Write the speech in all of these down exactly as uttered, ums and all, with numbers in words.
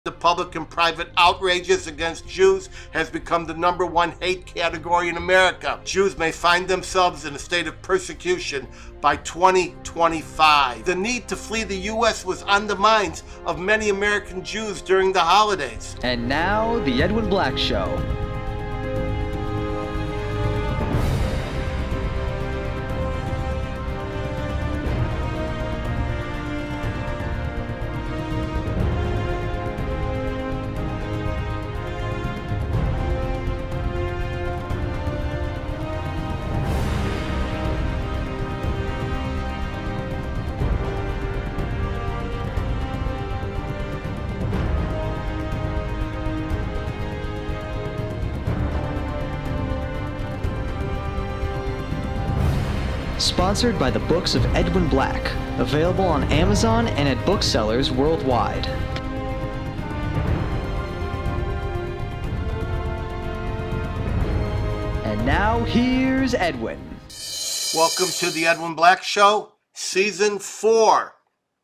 The public and private outrages against Jews has become the number one hate category in America. Jews may find themselves in a state of persecution by twenty twenty-five. The need to flee the U S was on the minds of many American Jews during the holidays. And now, The Edwin Black Show. Sponsored by the Books of Edwin Black, available on Amazon and at booksellers worldwide. And now, here's Edwin. Welcome to the Edwin Black Show, Season four.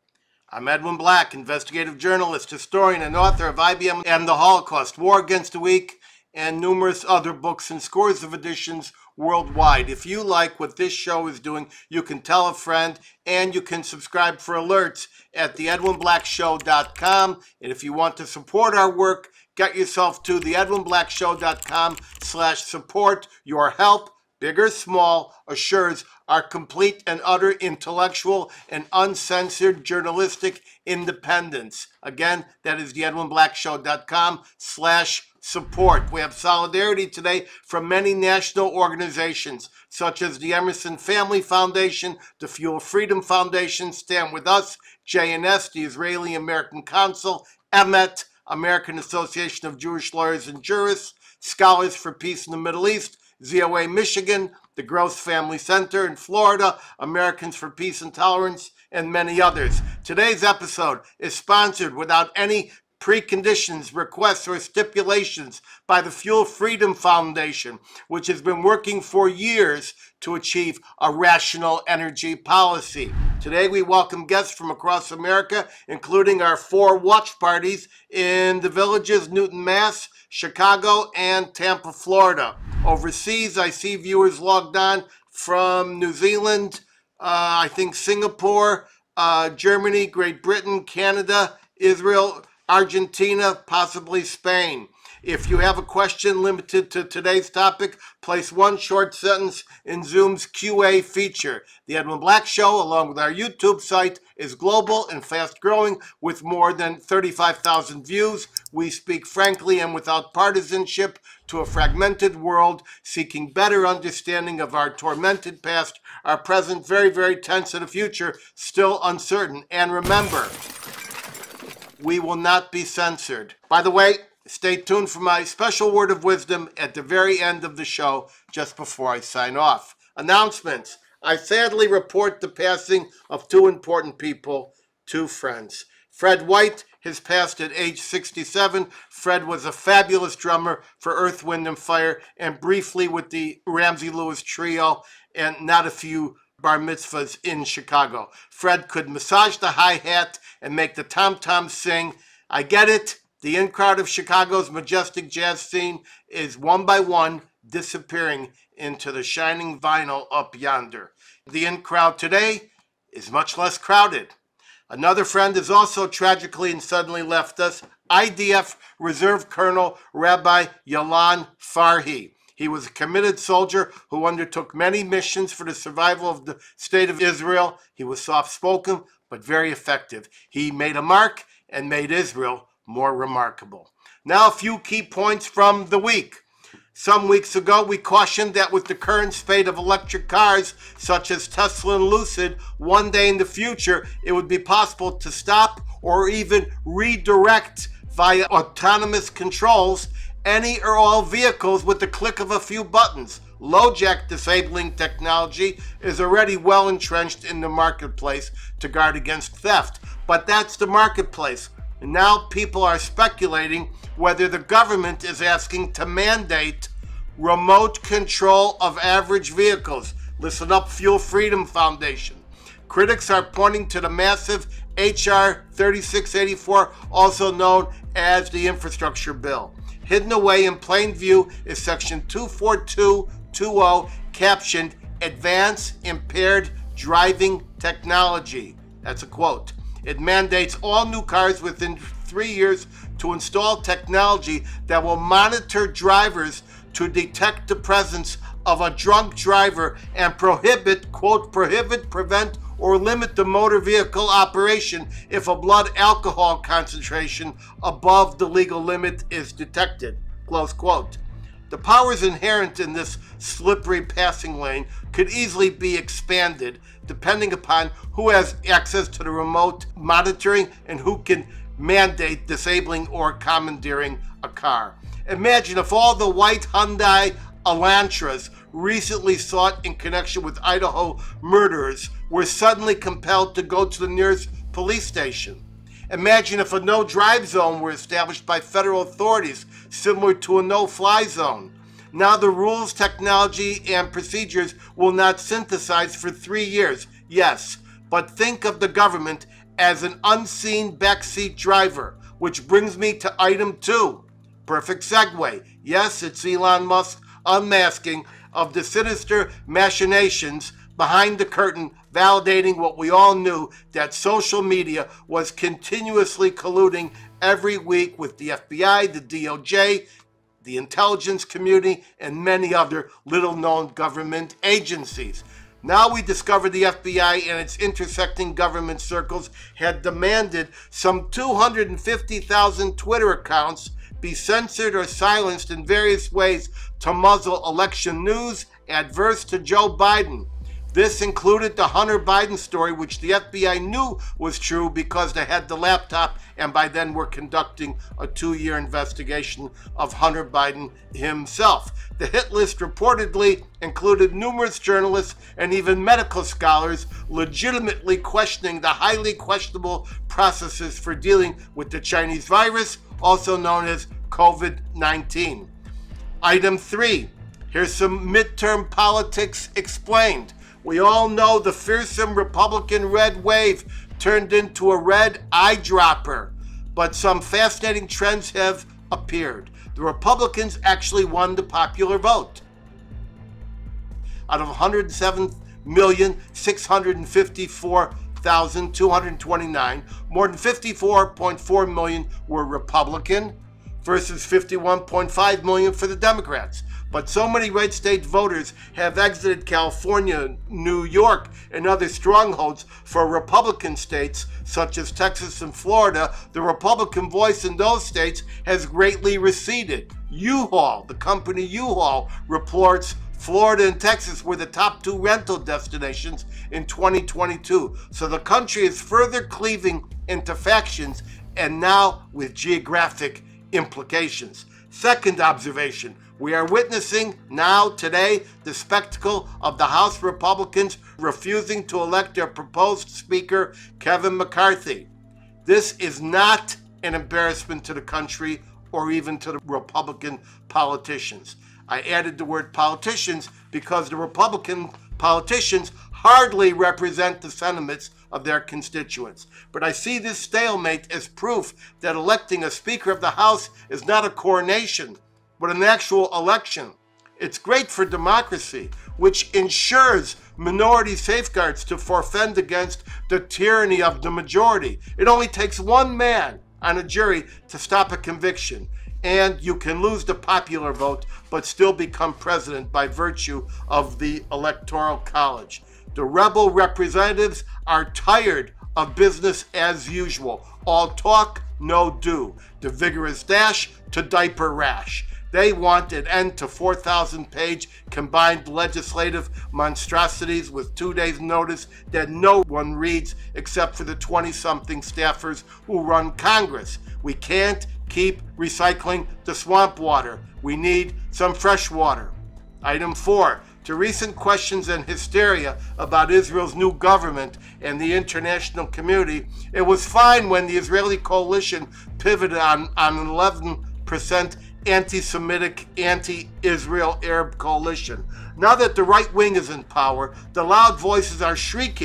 I'm Edwin Black, investigative journalist, historian, and author of I B M and the Holocaust, War Against the Weak, and numerous other books and scores of editions worldwide. If you like what this show is doing, you can tell a friend, and you can subscribe for alerts at the edwin black show dot com. And if you want to support our work, get yourself to the edwin black show dot com slash support. Your help, big or small, assures our complete and utter intellectual and uncensored journalistic independence. Again, that is the edwin black show dot com slash support. We have solidarity today from many national organizations, such as the Emerson Family Foundation, the Fuel Freedom Foundation, Stand With Us, J N S, the Israeli American Council, eminent, American Association of Jewish Lawyers and Jurists, Scholars for Peace in the Middle East, Z O A Michigan, the Gross Family Center in Florida, Americans for Peace and Tolerance, and many others. Today's episode is sponsored without any preconditions, requests, or stipulations by the Fuel Freedom Foundation, which has been working for years to achieve a rational energy policy. Today we welcome guests from across America, including our four watch parties in the villages Newton, Mass, Chicago, and Tampa, Florida. Overseas, I see viewers logged on from New Zealand, uh, I think Singapore, uh, Germany, Great Britain, Canada, Israel, Argentina, possibly Spain. If you have a question limited to today's topic, place one short sentence in Zoom's Q A feature. The Edwin Black Show, along with our YouTube site, is global and fast-growing with more than thirty-five thousand views. We speak frankly and without partisanship to a fragmented world, seeking better understanding of our tormented past, our present very, very tense, and a future still uncertain. And remember, we will not be censored. By the way, stay tuned for my special word of wisdom at the very end of the show, just before I sign off. Announcements. I sadly report the passing of two important people, two friends. Fred White has passed at age sixty-seven. Fred was a fabulous drummer for Earth, Wind, and Fire, and briefly with the Ramsey Lewis Trio, and not a few bar mitzvahs in Chicago. Fred could massage the hi-hat and make the tom-tom sing. I get it. The in-crowd of Chicago's majestic jazz scene is one by one disappearing into the shining vinyl up yonder. The in-crowd today is much less crowded. Another friend has also tragically and suddenly left us, I D F Reserve Colonel Rabbi Jan five. He was a committed soldier who undertook many missions for the survival of the state of Israel. He was soft-spoken, but very effective. He made a mark and made Israel more remarkable. Now, a few key points from the week. Some weeks ago, we cautioned that with the current spate of electric cars, such as Tesla and Lucid, one day in the future, it would be possible to stop or even redirect via autonomous controls any or all vehicles with the click of a few buttons. Low-jack disabling technology is already well entrenched in the marketplace to guard against theft. But that's the marketplace. And now people are speculating whether the government is asking to mandate remote control of average vehicles. Listen up, Fuel Freedom Foundation. Critics are pointing to the massive H R thirty-six eighty-four, also known as the infrastructure bill. Hidden away in plain view is section two forty-two twenty, captioned Advance Impaired Driving Technology. That's a quote. It mandates all new cars within three years to install technology that will monitor drivers to detect the presence of a drunk driver and prohibit, quote, prohibit, prevent, or limit the motor vehicle operation if a blood alcohol concentration above the legal limit is detected, close quote. The powers inherent in this slippery passing lane could easily be expanded depending upon who has access to the remote monitoring and who can mandate disabling or commandeering a car. Imagine if all the white Hyundai Elantras recently sought in connection with Idaho murderers were suddenly compelled to go to the nearest police station. Imagine if a no-drive zone were established by federal authorities, similar to a no-fly zone. Now the rules, technology, and procedures will not synthesize for three years, yes, but think of the government as an unseen backseat driver, which brings me to item two. Perfect segue. Yes, it's Elon Musk unmasking of the sinister machinations behind the curtain, validating what we all knew, that social media was continuously colluding every week with the F B I, the D O J, the intelligence community, and many other little-known government agencies. Now we discover the F B I and its intersecting government circles had demanded some two hundred fifty thousand Twitter accounts be censored or silenced in various ways to muzzle election news adverse to Joe Biden. This included the Hunter Biden story, which the F B I knew was true because they had the laptop and by then were conducting a two-year investigation of Hunter Biden himself. The hit list reportedly included numerous journalists and even medical scholars legitimately questioning the highly questionable processes for dealing with the Chinese virus, also known as COVID nineteen. Item three, here's some midterm politics explained. We all know the fearsome Republican red wave turned into a red eyedropper, but some fascinating trends have appeared. The Republicans actually won the popular vote. Out of one hundred seven million six hundred fifty-four thousand two hundred twenty-nine, more than fifty-four point four million were Republican versus fifty-one point five million for the Democrats. But so many red state voters have exited California, New York, and other strongholds for Republican states such as Texas and Florida, the Republican voice in those states has greatly receded. U-Haul, the company U-Haul, reports Florida and Texas were the top two rental destinations in twenty twenty-two. So the country is further cleaving into factions and now with geographic implications. Second observation, we are witnessing now, today, the spectacle of the House Republicans refusing to elect their proposed Speaker, Kevin McCarthy. This is not an embarrassment to the country or even to the Republican politicians. I added the word politicians because the Republican politicians hardly represent the sentiments of their constituents. But I see this stalemate as proof that electing a Speaker of the House is not a coronation, but an actual election. It's great for democracy, which ensures minority safeguards to forfend against the tyranny of the majority. It only takes one man on a jury to stop a conviction, and you can lose the popular vote but still become president by virtue of the Electoral College. The rebel representatives are tired of business as usual. All talk, no do. The vigorous dash to diaper rash. They want an end to four thousand page combined legislative monstrosities with two days notice that no one reads except for the twenty-something staffers who run Congress. We can't keep recycling the swamp water. We need some fresh water. Item four, to recent questions and hysteria about Israel's new government and the international community, it was fine when the Israeli coalition pivoted on, on an eleven percent anti-Semitic, anti-Israel Arab coalition. Now that the right wing is in power, the loud voices are shrieking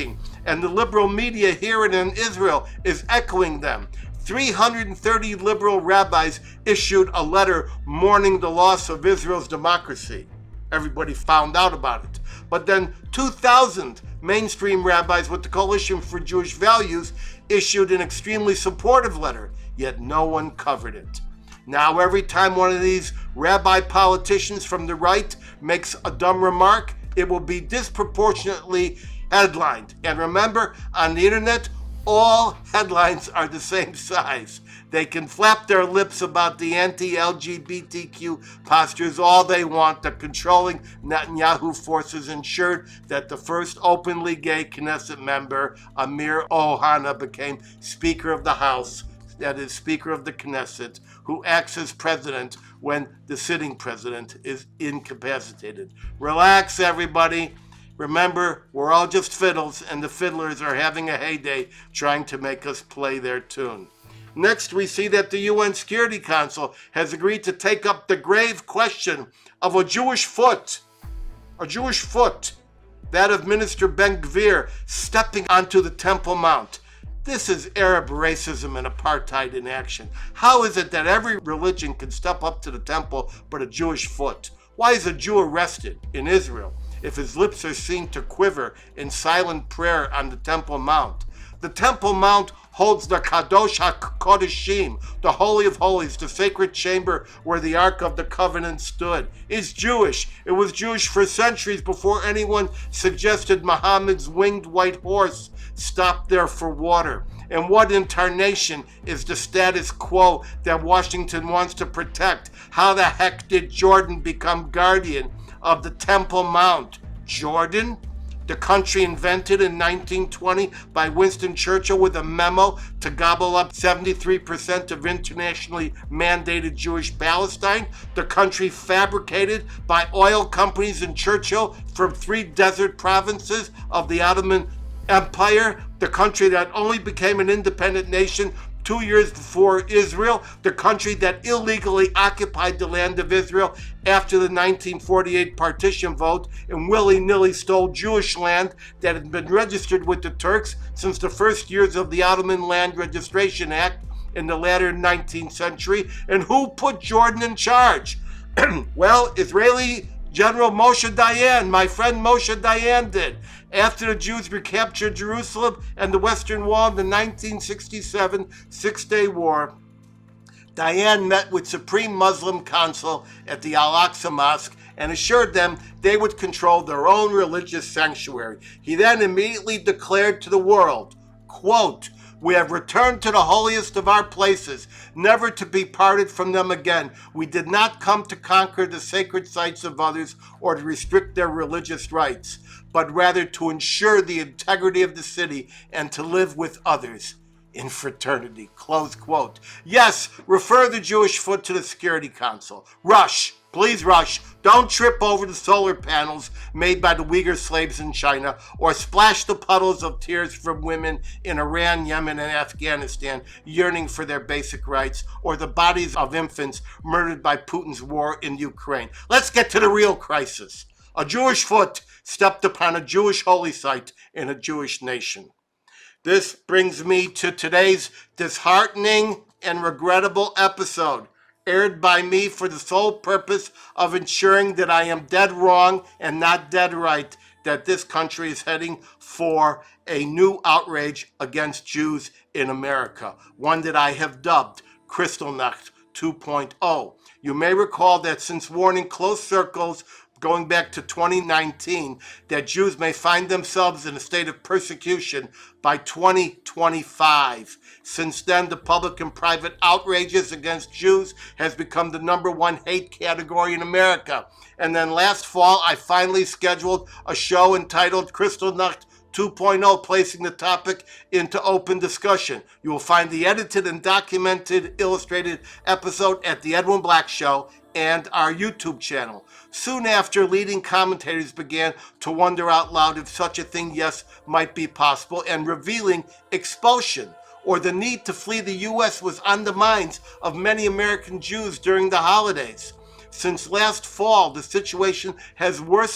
and the liberal media here and in Israel is echoing them. three hundred thirty liberal rabbis issued a letter mourning the loss of Israel's democracy. Everybody found out about it. But then two thousand mainstream rabbis with the Coalition for Jewish Values issued an extremely supportive letter, yet no one covered it. Now every time one of these rabbi politicians from the right makes a dumb remark, it will be disproportionately headlined. And remember, on the internet, all headlines are the same size. They can flap their lips about the anti-L G B T Q postures all they want. The controlling Netanyahu forces ensured that the first openly gay Knesset member, Amir Ohana, became Speaker of the House, that is, Speaker of the Knesset, who acts as president when the sitting president is incapacitated. Relax, everybody. Remember, we're all just fiddles, and the fiddlers are having a heyday trying to make us play their tune. Next, we see that the U N Security Council has agreed to take up the grave question of a Jewish foot, a Jewish foot, that of Minister Ben-Gvir stepping onto the Temple Mount. This is Arab racism and apartheid in action. How is it that every religion can step up to the temple but a Jewish foot? Why is a Jew arrested in Israel if his lips are seen to quiver in silent prayer on the Temple Mount? The Temple Mount holds the Kadosh HaKodeshim, the Holy of Holies, the sacred chamber where the Ark of the Covenant stood. It's Jewish. It was Jewish for centuries before anyone suggested Muhammad's winged white horse stopped there for water. And what in tarnation is the status quo that Washington wants to protect? How the heck did Jordan become guardian of the Temple Mount? Jordan? The country invented in nineteen twenty by Winston Churchill with a memo to gobble up seventy-three percent of internationally mandated Jewish Palestine. The country fabricated by oil companies in Churchill from three desert provinces of the Ottoman Empire. The country that only became an independent nation two years before Israel, the country that illegally occupied the land of Israel after the nineteen forty-eight partition vote and willy-nilly stole Jewish land that had been registered with the Turks since the first years of the Ottoman Land Registration Act in the latter nineteenth century. And who put Jordan in charge? Well, Israeli General Moshe Dayan, my friend Moshe Dayan did. After the Jews recaptured Jerusalem and the Western Wall in the nineteen sixty-seven Six-Day War, Dayan met with Supreme Muslim Council at the Al-Aqsa Mosque and assured them they would control their own religious sanctuary. He then immediately declared to the world, quote, "We have returned to the holiest of our places, never to be parted from them again. We did not come to conquer the sacred sites of others or to restrict their religious rights, but rather to ensure the integrity of the city and to live with others in fraternity." Close quote. Yes, refer the Jewish foot to the Security Council. Rush. Please rush. Don't trip over the solar panels made by the Uyghur slaves in China or splash the puddles of tears from women in Iran, Yemen, and Afghanistan yearning for their basic rights, or the bodies of infants murdered by Putin's war in Ukraine. Let's get to the real crisis. A Jewish foot stepped upon a Jewish holy site in a Jewish nation. This brings me to today's disheartening and regrettable episode, aired by me for the sole purpose of ensuring that I am dead wrong and not dead right, that this country is heading for a new outrage against Jews in America, one that I have dubbed Kristallnacht two point oh. You may recall that since warning close circles going back to twenty nineteen that Jews may find themselves in a state of persecution by twenty twenty-five. Since then, the public and private outrages against Jews has become the number one hate category in America. And then last fall, I finally scheduled a show entitled Kristallnacht two point oh, placing the topic into open discussion. You will find the edited and documented illustrated episode at The Edwin Black Show and our YouTube channel. Soon after, leading commentators began to wonder out loud if such a thing, yes, might be possible, and revealing expulsion or the need to flee the U S was on the minds of many American Jews during the holidays. Since last fall, the situation has worsened.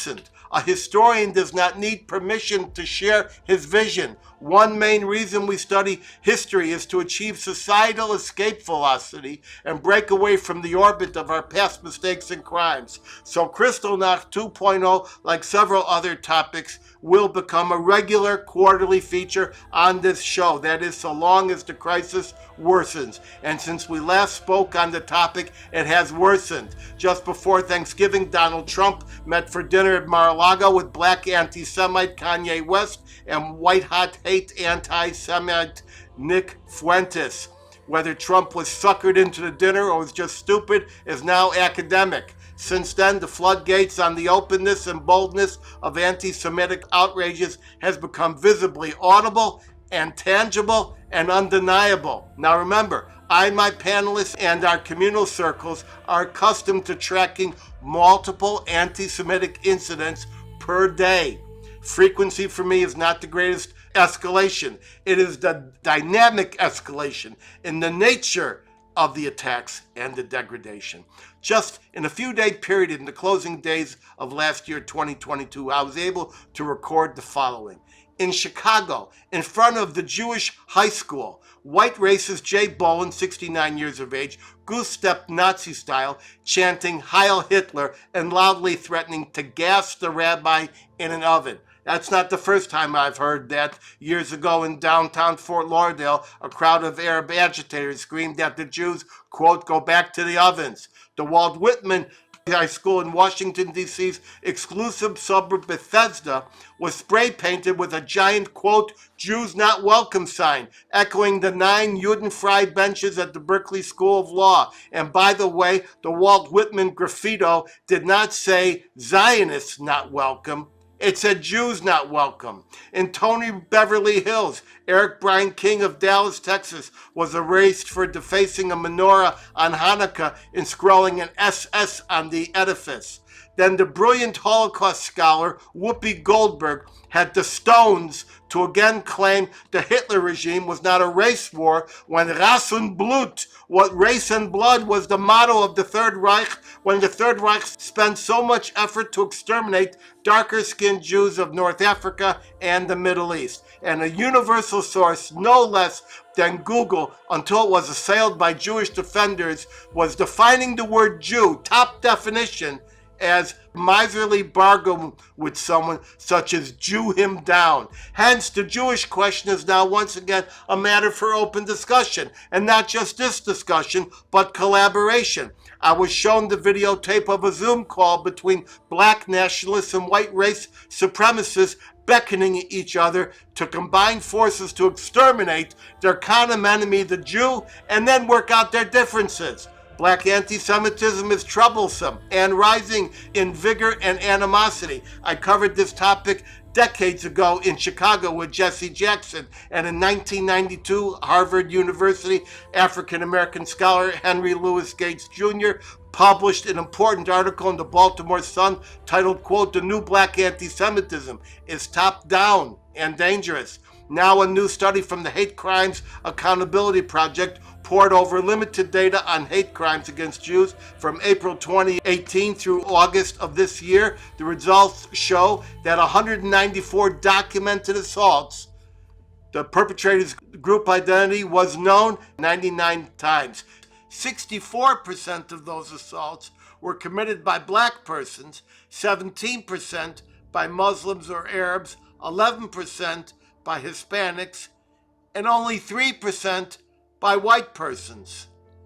A historian does not need permission to share his vision. One main reason we study history is to achieve societal escape velocity and break away from the orbit of our past mistakes and crimes. So Kristallnacht two point oh, like several other topics, will become a regular quarterly feature on this show. That is, so long as the crisis worsens. And since we last spoke on the topic, it has worsened. Just before Thanksgiving, Donald Trump met for dinner at Mar-a-Lago with black anti-Semite Kanye West and white-hot hate anti-Semite Nick Fuentes. Whether Trump was suckered into the dinner or was just stupid is now academic. Since then, the floodgates on the openness and boldness of anti-Semitic outrages has become visibly audible and tangible and undeniable. Now remember, I and my panelists and our communal circles are accustomed to tracking multiple anti-Semitic incidents per day. Frequency for me is not the greatest escalation. It is the dynamic escalation in the nature of the attacks and the degradation. Just in a few day period in the closing days of last year, twenty twenty-two, I was able to record the following. In Chicago, in front of the Jewish high school, white racist Jay Bowen, sixty-nine years of age, goose-stepped Nazi style, chanting Heil Hitler and loudly threatening to gas the rabbi in an oven. That's not the first time I've heard that. Years ago in downtown Fort Lauderdale, a crowd of Arab agitators screamed that the Jews, quote, go back to the ovens. The Walt Whitman High School in Washington, D C's exclusive suburb Bethesda was spray painted with a giant, quote, Jews not welcome sign, echoing the nine Judenfrei benches at the Berkeley School of Law. And by the way, the Walt Whitman graffito did not say Zionists not welcome. It said Jews not welcome. In Tony Beverly Hills, Eric Brian King of Dallas, Texas, was erased for defacing a menorah on Hanukkah and scrawling an S S on the edifice. Then the brilliant Holocaust scholar Whoopi Goldberg had the stones to again claim the Hitler regime was not a race war when Rass und Blut, what race and blood was the motto of the Third Reich, when the Third Reich spent so much effort to exterminate darker-skinned Jews of North Africa and the Middle East. And a universal source, no less than Google, until it was assailed by Jewish defenders, was defining the word Jew, top definition, as miserly bargain with someone such as Jew him down. Hence, the Jewish question is now once again a matter for open discussion. And not just this discussion, but collaboration. I was shown the videotape of a Zoom call between black nationalists and white race supremacists beckoning each other to combine forces to exterminate their common enemy, the Jew, and then work out their differences. Black anti-Semitism is troublesome and rising in vigor and animosity. I covered this topic decades ago in Chicago with Jesse Jackson, and in nineteen ninety-two, Harvard University African-American scholar Henry Louis Gates Junior published an important article in the Baltimore Sun titled, quote, The New Black Anti-Semitism is Top-Down and Dangerous. Now a new study from the Hate Crimes Accountability Project poured over limited data on hate crimes against Jews from April twenty eighteen through August of this year. The results show that one hundred ninety-four documented assaults, the perpetrator's group identity was known ninety-nine times. sixty-four percent of those assaults were committed by black persons, seventeen percent by Muslims or Arabs, eleven percent by Hispanics, and only three percent by white persons.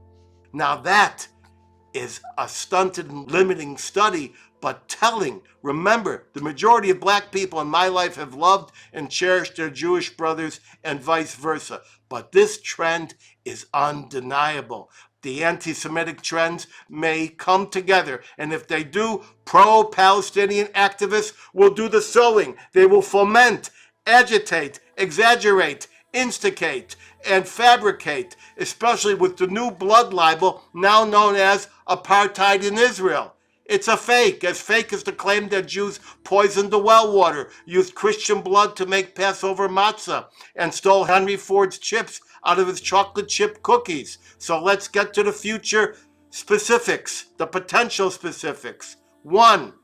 Now that is a stunted and limiting study, but telling. Remember, the majority of black people in my life have loved and cherished their Jewish brothers and vice versa. But this trend is undeniable. The anti-Semitic trends may come together, and if they do, pro-Palestinian activists will do the sowing. They will foment, agitate, exaggerate, instigate, and fabricate, especially with the new blood libel now known as apartheid in Israel. It's a fake, as fake as the claim that Jews poisoned the well water, used Christian blood to make Passover matzah, and stole Henry Ford's chips out of his chocolate chip cookies. So let's get to the future specifics, the potential specifics. One,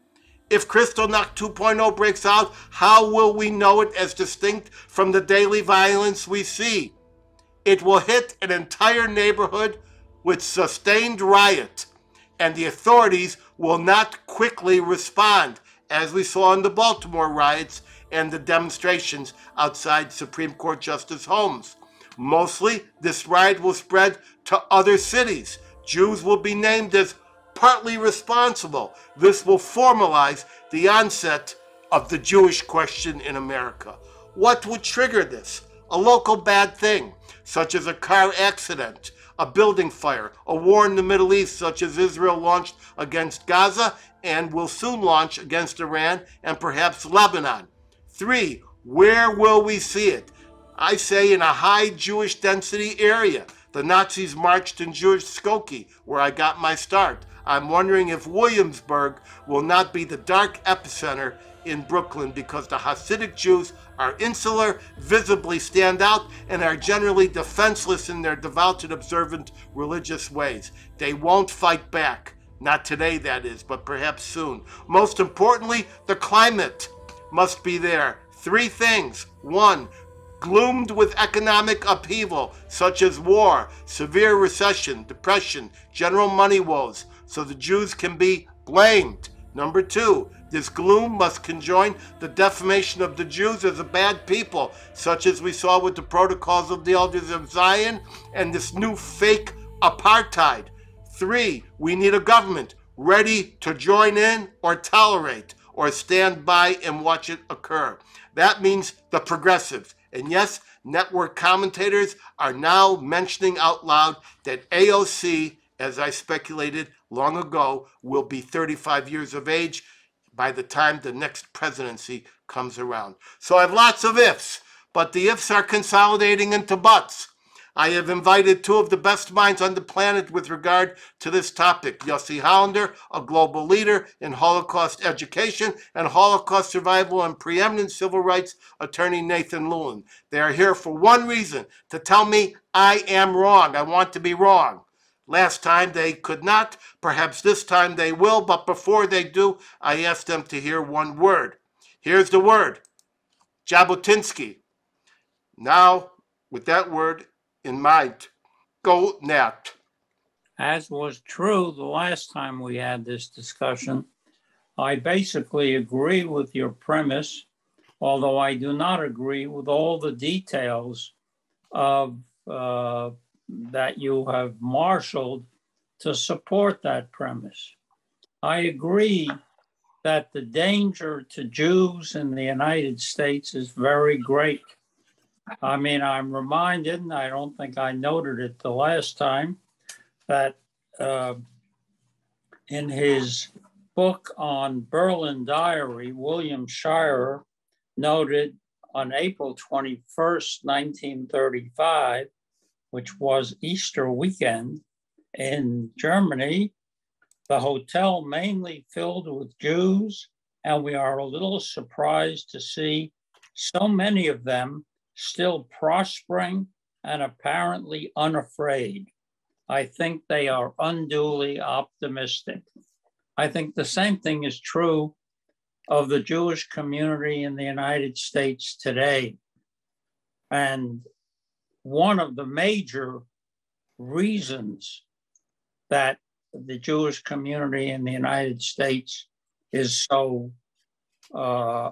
If Kristallnacht two point oh breaks out, how will we know it as distinct from the daily violence we see? It will hit an entire neighborhood with sustained riot, and the authorities will not quickly respond, as we saw in the Baltimore riots and the demonstrations outside Supreme Court Justice homes. Mostly, this riot will spread to other cities. Jews will be named as partly responsible. This will formalize the onset of the Jewish question in America. What would trigger this? A local bad thing, such as a car accident, a building fire, a war in the Middle East, such as Israel launched against Gaza and will soon launch against Iran and perhaps Lebanon. Three, where will we see it? I say in a high Jewish density area. The Nazis marched in Jewish Skokie, where I got my start. I'm wondering if Williamsburg will not be the dark epicenter in Brooklyn, because the Hasidic Jews are insular, visibly stand out, and are generally defenseless in their devout and observant religious ways. They won't fight back. Not today, that is, but perhaps soon. Most importantly, the climate must be there. Three things. One, gloomed with economic upheaval, such as war, severe recession, depression, general money woes, so the Jews can be blamed. Number two, this gloom must conjoin the defamation of the Jews as a bad people, such as we saw with the protocols of the elders of Zion and this new fake apartheid. Three, we need a government ready to join in or tolerate or stand by and watch it occur. That means the progressives. And yes, network commentators are now mentioning out loud that A O C, as I speculated long ago, will be thirty-five years of age by the time the next presidency comes around. So I have lots of ifs, but the ifs are consolidating into buts. I have invited two of the best minds on the planet with regard to this topic. Yossie Hollander, a global leader in Holocaust education, and Holocaust survival and preeminent civil rights attorney Nathan Lewin. They are here for one reason, to tell me I am wrong. I want to be wrong. Last time they could not, perhaps this time they will, but before they do, I asked them to hear one word. Here's the word, Jabotinsky. Now, with that word in mind, go Nat. As was true the last time we had this discussion, I basically agree with your premise, although I do not agree with all the details of uh, that you have marshaled to support that premise. I agree that the danger to Jews in the United States is very great. I mean, I'm reminded, and I don't think I noted it the last time, that uh, in his book on Berlin Diary, William Shirer noted on April twenty-first, nineteen thirty-five, which was Easter weekend in Germany, the hotel mainly filled with Jews, and we are a little surprised to see so many of them still prospering and apparently unafraid. I think they are unduly optimistic. I think the same thing is true of the Jewish community in the United States today. And one of the major reasons that the Jewish community in the United States is so uh,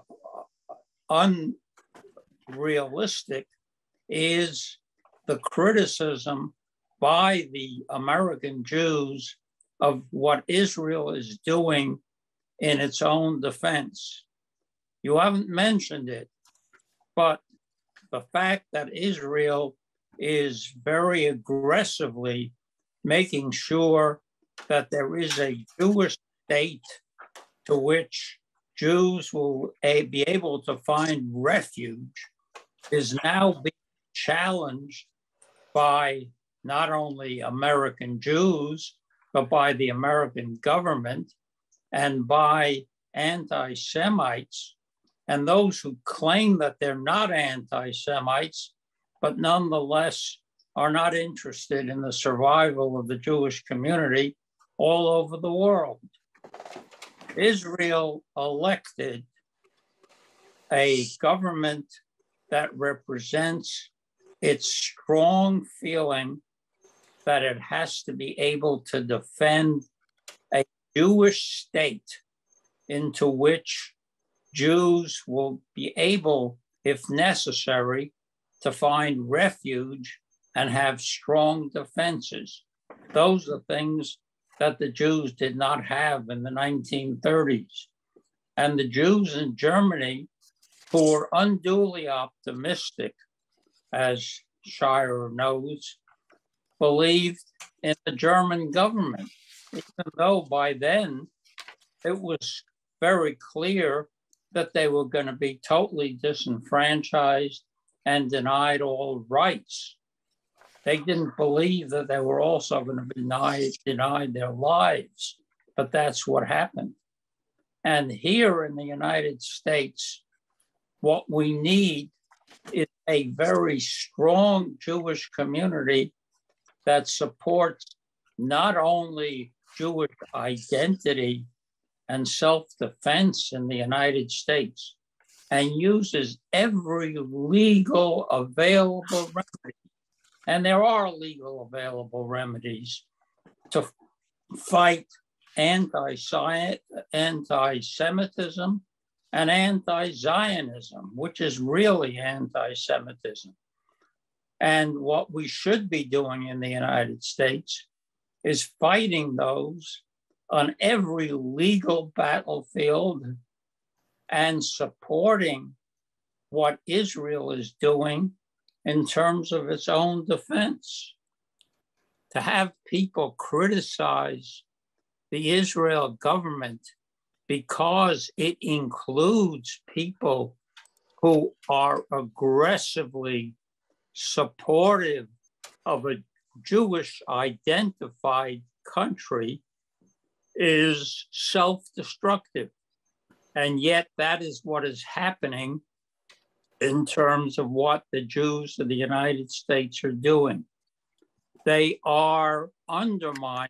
unrealistic is the criticism by the American Jews of what Israel is doing in its own defense. You haven't mentioned it, but the fact that Israel is very aggressively making sure that there is a Jewish state to which Jews will be able to find refuge is now being challenged by not only American Jews, but by the American government and by anti-Semites and those who claim that they're not anti-Semites, but nonetheless are not interested in the survival of the Jewish community all over the world. Israel elected a government that represents its strong feeling that it has to be able to defend a Jewish state into which Jews will be able, if necessary, to find refuge and have strong defenses. Those are things that the Jews did not have in the nineteen thirties. And the Jews in Germany, who were unduly optimistic, as Shire knows, believed in the German government, even though by then it was very clear that they were going to be totally disenfranchised and denied all rights. They didn't believe that they were also going to be denied, denied their lives, but that's what happened. And here in the United States, what we need is a very strong Jewish community that supports not only Jewish identity and self-defense in the United States, and uses every legal available remedy, and there are legal available remedies, to fight anti-Semitism and anti-Zionism, which is really anti-Semitism. And what we should be doing in the United States is fighting those on every legal battlefield and supporting what Israel is doing in terms of its own defense. To have people criticize the Israel government because it includes people who are aggressively supportive of a Jewish identified country is self-destructive. And yet that is what is happening in terms of what the Jews of the United States are doing. They are undermining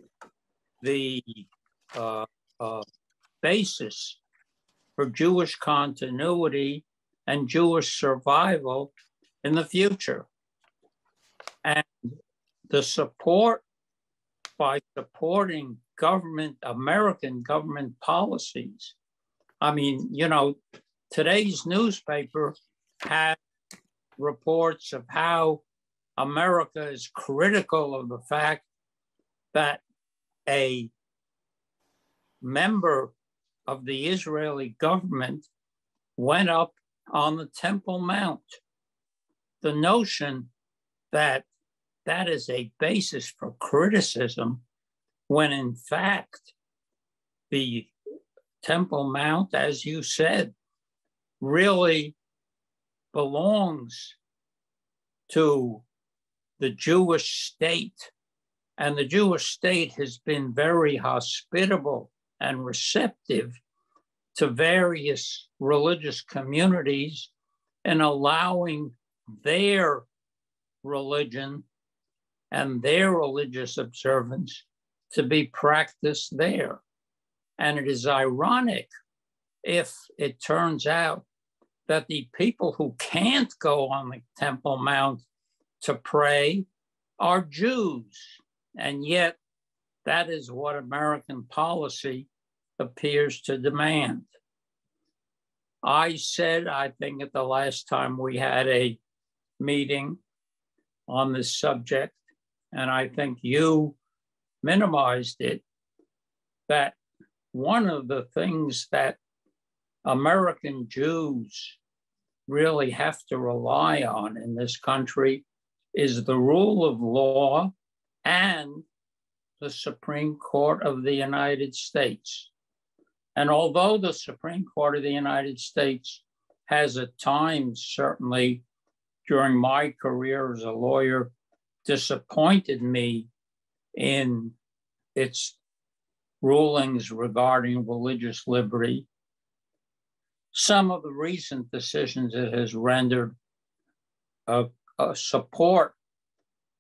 the uh, uh, basis for Jewish continuity and Jewish survival in the future. And the support, by supporting government, American government policies. I mean, you know, today's newspaper has reports of how America is critical of the fact that a member of the Israeli government went up on the Temple Mount. The notion that that is a basis for criticism, when in fact the Temple Mount, as you said, really belongs to the Jewish state. And the Jewish state has been very hospitable and receptive to various religious communities and allowing their religion and their religious observance to be practiced there. And it is ironic if it turns out that the people who can't go on the Temple Mount to pray are Jews. And yet that is what American policy appears to demand. I said, I think at the last time we had a meeting on this subject, and I think you minimized it, that one of the things that American Jews really have to rely on in this country is the rule of law and the Supreme Court of the United States. And although the Supreme Court of the United States has at times, certainly during my career as a lawyer, disappointed me in its rulings regarding religious liberty, some of the recent decisions it has rendered uh, uh, support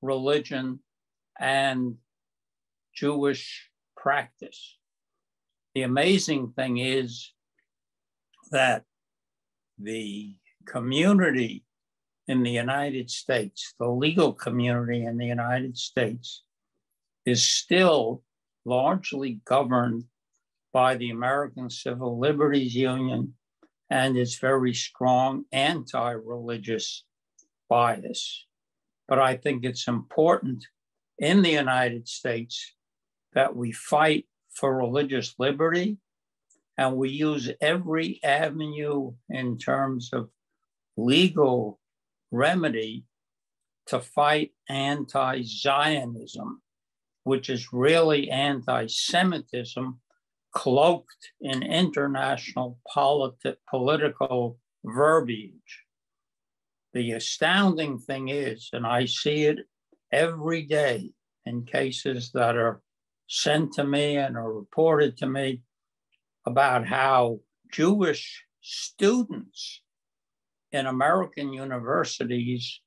religion and Jewish practice. The amazing thing is that the community in the United States, the legal community in the United States, is still largely governed by the American Civil Liberties Union and its very strong anti-religious bias. But I think it's important in the United States that we fight for religious liberty, and we use every avenue in terms of legal remedy to fight anti-Zionism, which is really anti-Semitism cloaked in international politi- political verbiage. The astounding thing is, and I see it every day in cases that are sent to me and are reported to me, about how Jewish students in American universities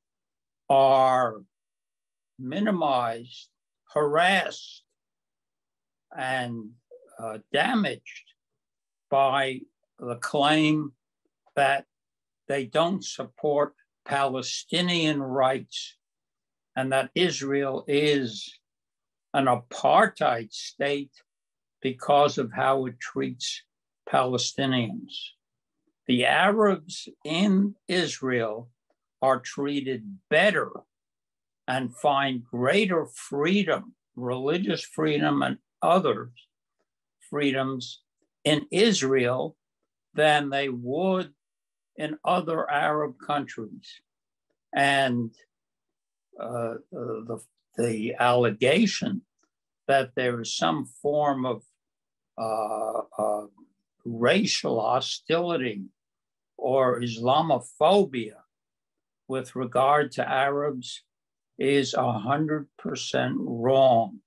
are minimized, harassed, and uh, damaged by the claim that they don't support Palestinian rights and that Israel is an apartheid state because of how it treats Palestinians. The Arabs in Israel are treated better and find greater freedom, religious freedom and other freedoms in Israel than they would in other Arab countries. And uh, the, the allegation that there is some form of uh, uh, racial hostility or Islamophobia with regard to Arabs is one hundred percent wrong.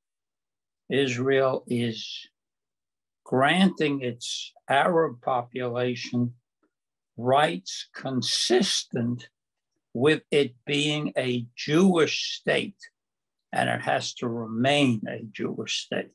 Israel is granting its Arab population rights consistent with it being a Jewish state, and it has to remain a Jewish state.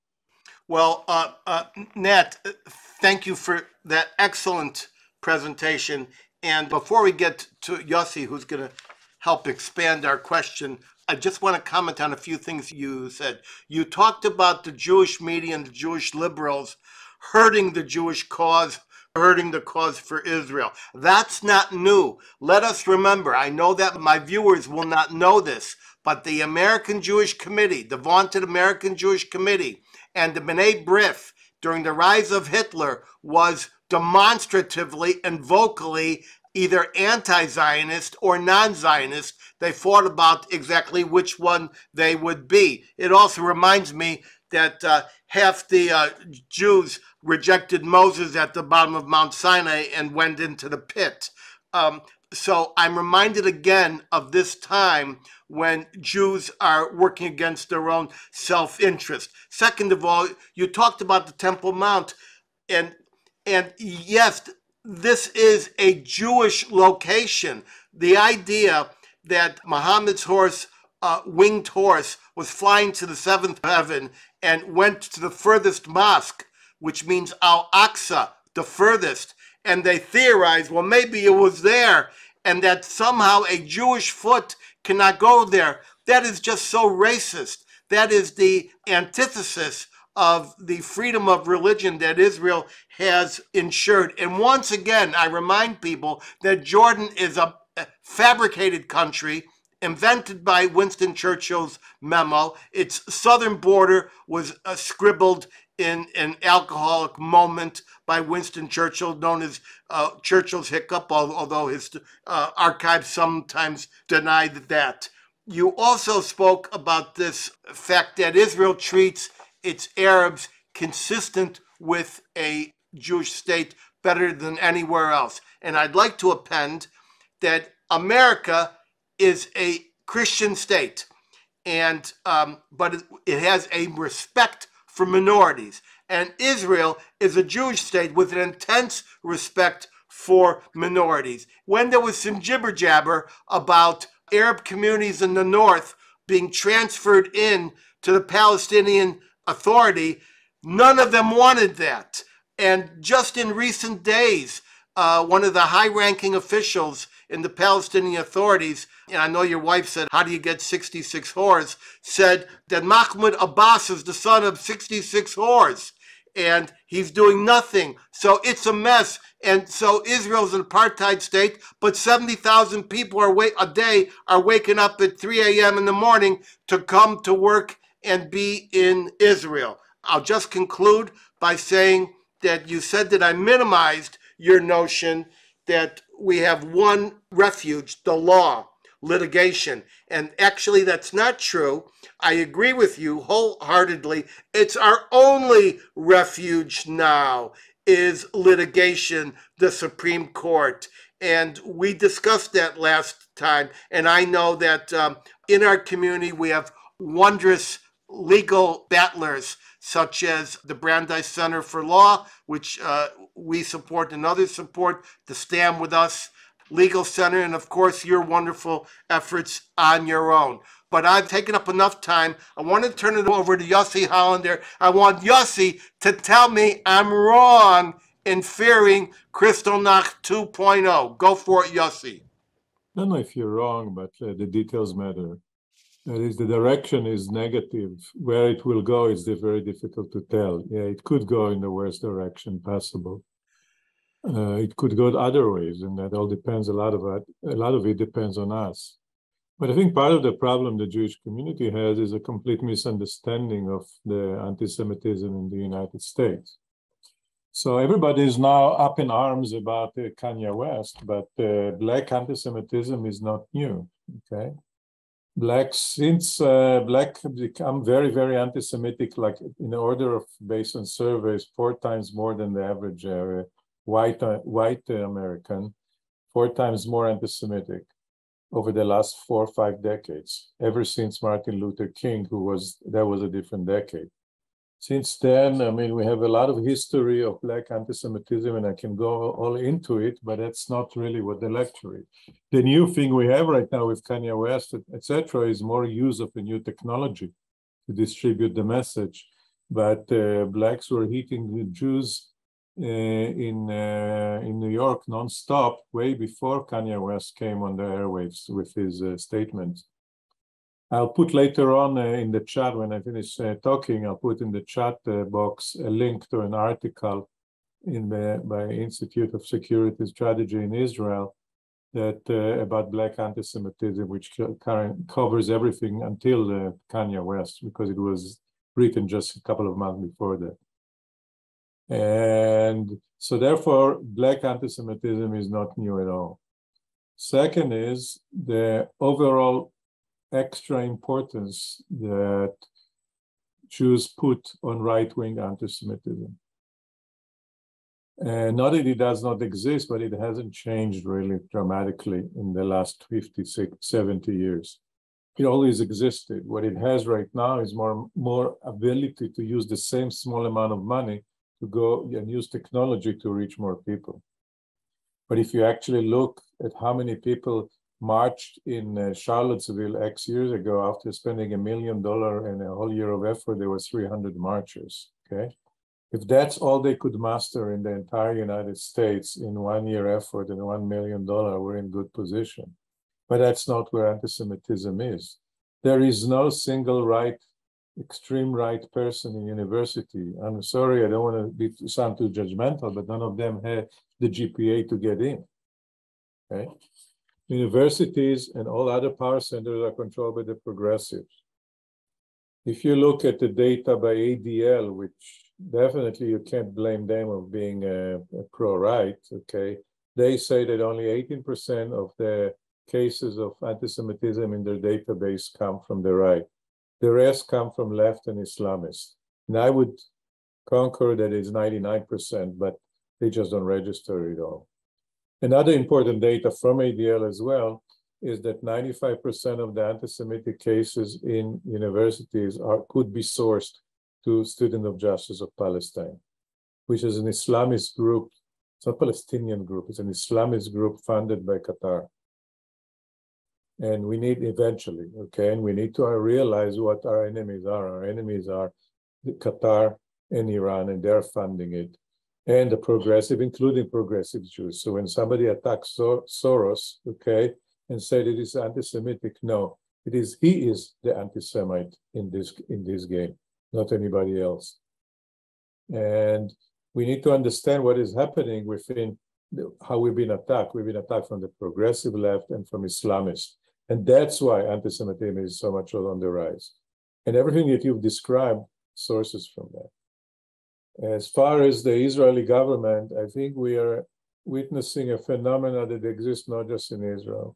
Well, uh, uh, Nat, thank you for that excellent presentation. And before we get to Yossie, who's going to help expand our question, I just want to comment on a few things you said. You talked about the Jewish media and the Jewish liberals hurting the Jewish cause, hurting the cause for Israel. That's not new. Let us remember, I know that my viewers will not know this, but the American Jewish Committee, the vaunted American Jewish Committee, and the B'nai B'rith during the rise of Hitler was demonstratively and vocally either anti-Zionist or non-Zionist. They fought about exactly which one they would be. It also reminds me that uh, half the uh, Jews rejected Moses at the bottom of Mount Sinai and went into the pit. Um, so I'm reminded again of this time when Jews are working against their own self-interest. Second of all, you talked about the Temple Mount, and and yes, this is a Jewish location. The idea that Muhammad's horse, uh, winged horse, was flying to the seventh heaven and went to the furthest mosque, which means Al-Aqsa, the furthest, and they theorized, well, maybe it was there, and that somehow a Jewish foot cannot go there. That is just so racist. That is the antithesis of the freedom of religion that Israel has ensured. And once again, I remind people that Jordan is a fabricated country invented by Winston Churchill's memo. Its southern border was uh, scribbled in an alcoholic moment by Winston Churchill, known as uh, Churchill's hiccup, although his uh, archives sometimes denied that. You also spoke about this fact that Israel treats its Arabs consistent with a Jewish state better than anywhere else. And I'd like to append that America is a Christian state, and um, but it, it has a respect for minorities. And Israel is a Jewish state with an intense respect for minorities. When there was some jibber jabber about Arab communities in the north being transferred in to the Palestinian Authority, None of them wanted that. And just in recent days, uh, one of the high-ranking officials in the Palestinian authorities, and I know your wife said, how do you get sixty-six whores, said that Mahmoud Abbas is the son of sixty-six whores, and he's doing nothing. So it's a mess. And so Israel's an apartheid state, but seventy thousand people are wait a day are waking up at three a m in the morning to come to work and be in Israel. I'll just conclude by saying that you said that I minimized your notion that we have one refuge, the law, litigation. And actually, that's not true. I agree with you wholeheartedly. It's our only refuge now is litigation, the Supreme Court. And we discussed that last time. And I know that um, in our community, we have wondrous legal battlers, such as the Brandeis Center for Law, which uh, we support and others support, the Stand With Us Legal Center, and of course your wonderful efforts on your own. But I've taken up enough time. I want to turn it over to Yossie Hollander. I want Yossie to tell me I'm wrong in fearing Kristallnacht two point oh. Go for it, Yossie. I don't know if you're wrong, but uh, the details matter. That is, the direction is negative. Where it will go is very difficult to tell. Yeah, it could go in the worst direction possible. Uh, it could go other ways, and that all depends. A lot of it, a lot of it depends on us. But I think part of the problem the Jewish community has is a complete misunderstanding of the anti-Semitism in the United States. So everybody is now up in arms about uh, Kanye West, but uh, black anti-Semitism is not new. Okay. Blacks, since uh, black have become very, very anti-Semitic, like in order of based on surveys, four times more than the average uh, white uh, white uh, American, four times more anti-Semitic over the last four or five decades. Ever since Martin Luther King, who was that was a different decade. Since then, I mean, we have a lot of history of black anti-Semitism, and I can go all into it, but that's not really what the lecture is. The new thing we have right now with Kanye West, et cetera, is more use of a new technology to distribute the message. But uh, blacks were hitting the Jews uh, in uh, in New York nonstop way before Kanye West came on the airwaves with his uh, statements. I'll put later on uh, in the chat, when I finish uh, talking, I'll put in the chat uh, box a link to an article in the, by Institute of Security Strategy in Israel that uh, about black anti-Semitism, which current, covers everything until uh, Kanye West, because it was written just a couple of months before that. And so therefore, black anti-Semitism is not new at all. Second is the overall extra importance that Jews put on right-wing anti-Semitism. And not that it does not exist, but it hasn't changed really dramatically in the last fifty, sixty, seventy years. It always existed. What it has right now is more, more ability to use the same small amount of money to go and use technology to reach more people. But if you actually look at how many people marched in uh, Charlottesville X years ago, after spending a million dollars and a whole year of effort, there was three hundred marchers, okay? If that's all they could muster in the entire United States in one year effort and one million dollars, we're in good position. But that's not where anti-Semitism is. There is no single right, extreme right person in university. I'm sorry, I don't want to be, sound too judgmental, but none of them had the G P A to get in, okay? Universities and all other power centers are controlled by the progressives. If you look at the data by A D L, which definitely you can't blame them of being a, a pro-right, okay? They say that only eighteen percent of the cases of anti-Semitism in their database come from the right. The rest come from left and Islamists. And I would concur that it's ninety-nine percent, but they just don't register it all. Another important data from A D L as well is that ninety-five percent of the anti-Semitic cases in universities are could be sourced to Student of Justice of Palestine, which is an Islamist group. It's not a Palestinian group, it's an Islamist group funded by Qatar. And we need eventually, okay, and we need to realize what our enemies are. Our enemies are Qatar in Iran, and they're funding it. And the progressive, including progressive Jews. So when somebody attacks Sor- Soros, okay, and said it is anti-Semitic, no, it is he is the anti-Semite in this in this game, not anybody else. And we need to understand what is happening within how we've been attacked. We've been attacked from the progressive left and from Islamists. And that's why anti-Semitism is so much on the rise. And everything that you've described sources from that. As far as the Israeli government, I think we are witnessing a phenomena that exists not just in Israel.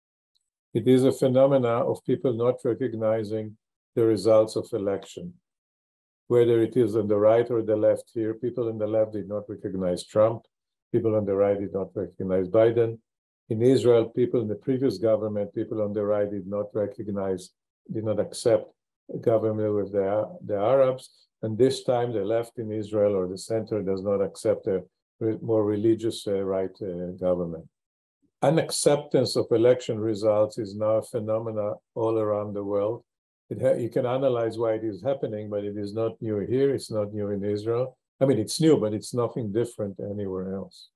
It is a phenomena of people not recognizing the results of election. Whether it is on the right or the left here, people on the left did not recognize Trump. People on the right did not recognize Biden. In Israel, people in the previous government, people on the right did not recognize, did not accept a government with the, the Arabs. And this time, the left in Israel or the center does not accept a more religious uh, right uh, government. Unacceptance of election results is now a phenomena all around the world. It ha- you can analyze why it is happening, but it is not new here. It's not new in Israel. I mean, it's new, but it's nothing different anywhere else.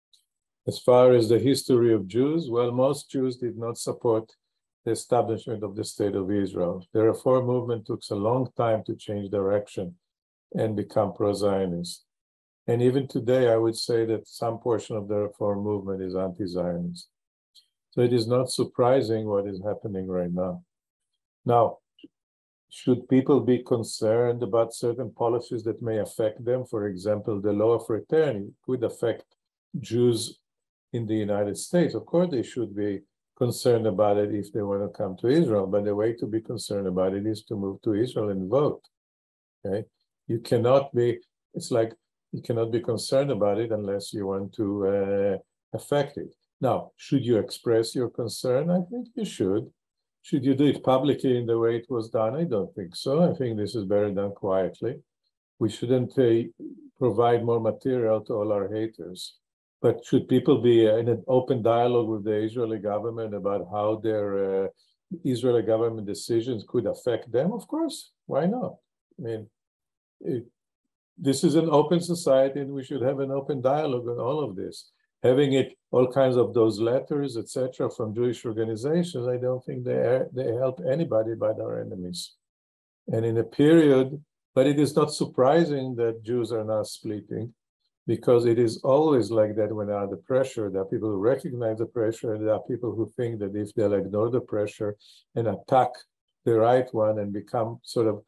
As far as the history of Jews, well, most Jews did not support the establishment of the State of Israel. The Reform movement took a long time to change direction and become pro-Zionist. And even today, I would say that some portion of the Reform movement is anti-Zionist. So it is not surprising what is happening right now. Now, should people be concerned about certain policies that may affect them? For example, the law of return could affect Jews in the United States. Of course, they should be concerned about it if they want to come to Israel, but the way to be concerned about it is to move to Israel and vote, okay? You cannot be, it's like, you cannot be concerned about it unless you want to uh, affect it. Now, should you express your concern? I think you should. Should you do it publicly in the way it was done? I don't think so. I think this is better done quietly. We shouldn't uh, provide more material to all our haters. But should people be in an open dialogue with the Israeli government about how their uh, Israeli government decisions could affect them? Of course, why not? I mean, it, this is an open society and we should have an open dialogue on all of this. Having it, all kinds of those letters, et cetera, from Jewish organizations, I don't think they, are, they help anybody but our enemies. And in a period, but it is not surprising that Jews are now splitting, because it is always like that when under pressure. There are people who recognize the pressure, and there are people who think that if they'll ignore the pressure and attack the right one and become sort of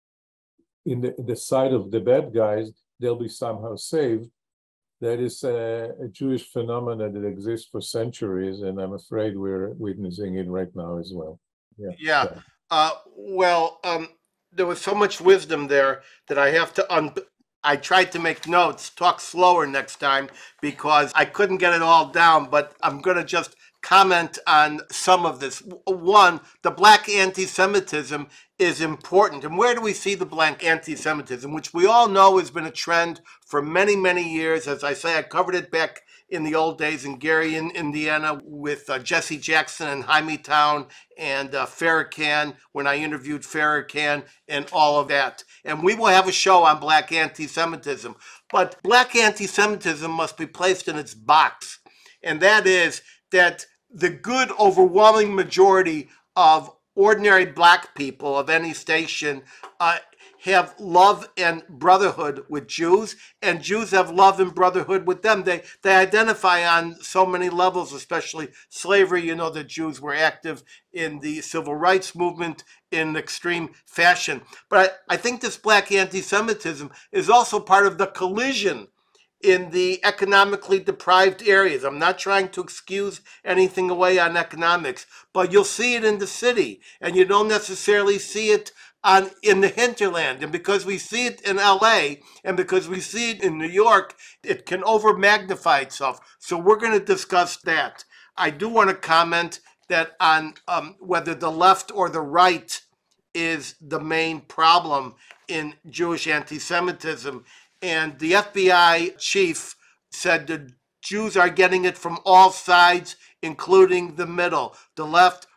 in the, in the side of the bad guys, they'll be somehow saved. That is a, a Jewish phenomenon that exists for centuries, and I'm afraid we're witnessing it right now as well. Yeah. Yeah. So. Uh, well, um, there was so much wisdom there that I have to un. I tried to make notes, talk slower next time because I couldn't get it all down, but I'm going to just comment on some of this. One, the black anti-Semitism is important. And where do we see the black anti-Semitism, which we all know has been a trend for many, many years? As I say, I covered it back in the old days in Gary, in Indiana, with uh, Jesse Jackson and Hymietown and uh, Farrakhan, when I interviewed Farrakhan and all of that. And we will have a show on black anti-Semitism. But black anti-Semitism must be placed in its box. And that is that the good overwhelming majority of ordinary black people of any station uh, have love and brotherhood with Jews, and Jews have love and brotherhood with them. They they identify on so many levels, especially slavery. You know that Jews were active in the civil rights movement in extreme fashion. But I, I think this black anti-Semitism is also part of the collision in the economically deprived areas. I'm not trying to excuse anything away on economics, but you'll see it in the city, and you don't necessarily see it on in the hinterland. And because we see it in L A and because we see it in New York, it can over magnify itself. So we're going to discuss that. I do want to comment that on um, whether the left or the right is the main problem in Jewish anti-Semitism. And the F B I chief said the Jews are getting it from all sides, including the middle, the left,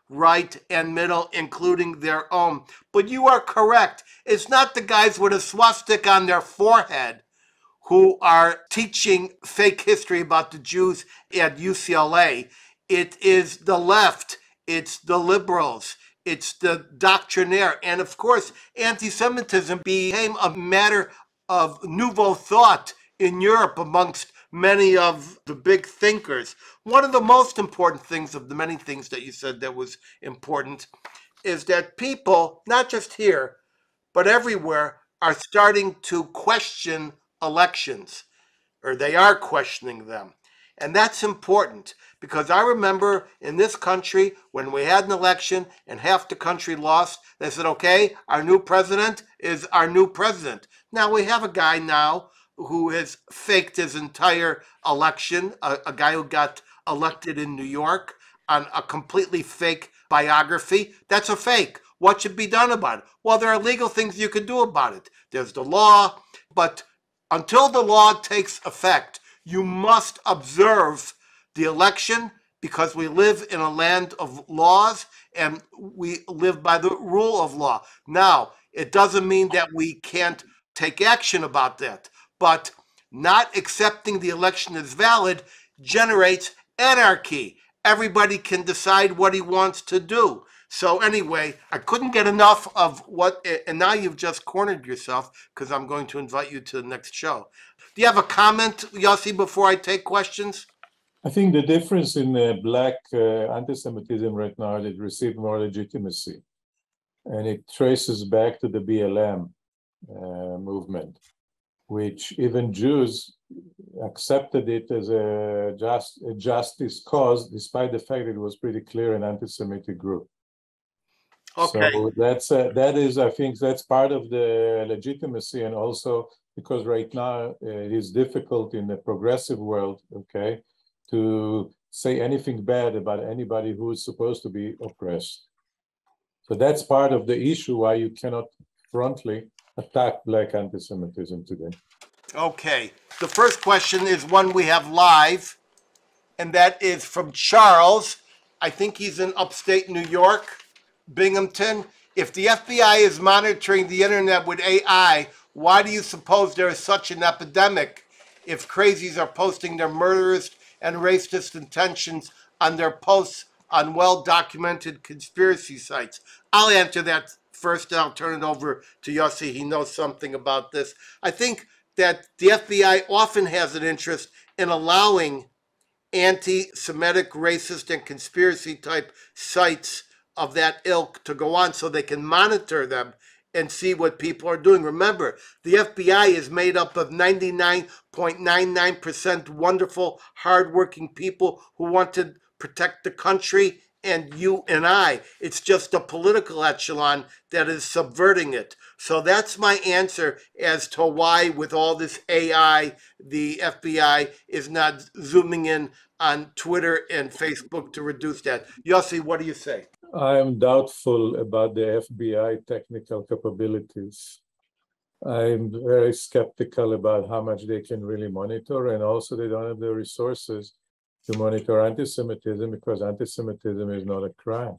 right, and middle, including their own. But you are correct. It's not the guys with a swastika on their forehead who are teaching fake history about the Jews at U C L A. It is the left. It's the liberals. It's the doctrinaire. And of course, anti-Semitism became a matter of nouveau thought in Europe amongst many of the big thinkers. One of the most important things of the many things that you said that was important is that people, not just here, but everywhere, are starting to question elections, or they are questioning them. And that's important because I remember in this country when we had an election and half the country lost, they said, okay, our new president is our new president. Now we have a guy now who has faked his entire election, a, a guy who got elected in New York on a completely fake biography. That's a fake. What should be done about it? Well, there are legal things you can do about it. There's the law, but until the law takes effect, you must observe the election because we live in a land of laws and we live by the rule of law. Now, it doesn't mean that we can't take action about that, but not accepting the election as valid generates anarchy. Everybody can decide what he wants to do. So anyway, I couldn't get enough of what, and now you've just cornered yourself because I'm going to invite you to the next show. Do you have a comment, Yossi, before I take questions? I think the difference in uh, black uh, anti-Semitism right now is it received more legitimacy, and it traces back to the B L M uh, movement, which even Jews accepted it as a, just, a justice cause, despite the fact that it was pretty clear an anti-Semitic group. Okay. So that's uh, that is, I think, that's part of the legitimacy, and also because right now uh, it is difficult in the progressive world, okay, to say anything bad about anybody who is supposed to be oppressed. So that's part of the issue why you cannot frontally attack black anti-Semitism today. Okay. The first question is one we have live, and that is from Charles. I think he's in upstate New York, Binghamton. If the F B I is monitoring the internet with A I, why do you suppose there is such an epidemic if crazies are posting their murderous and racist intentions on their posts on well-documented conspiracy sites? I'll answer that first, and I'll turn it over to Yossi. He knows something about this. I think that the F B I often has an interest in allowing anti-Semitic, racist, and conspiracy-type sites of that ilk to go on so they can monitor them and see what people are doing. Remember, the F B I is made up of ninety-nine point nine nine percent wonderful, hardworking people who want to protect the country and you and I. It's just the political echelon that is subverting it. So that's my answer as to why, with all this A I, the F B I is not zooming in on Twitter and Facebook to reduce that. Yossi, what do you say? I am doubtful about the F B I technical capabilities. I'm very skeptical about how much they can really monitor, and also they don't have the resources to monitor anti-Semitism because anti-Semitism is not a crime.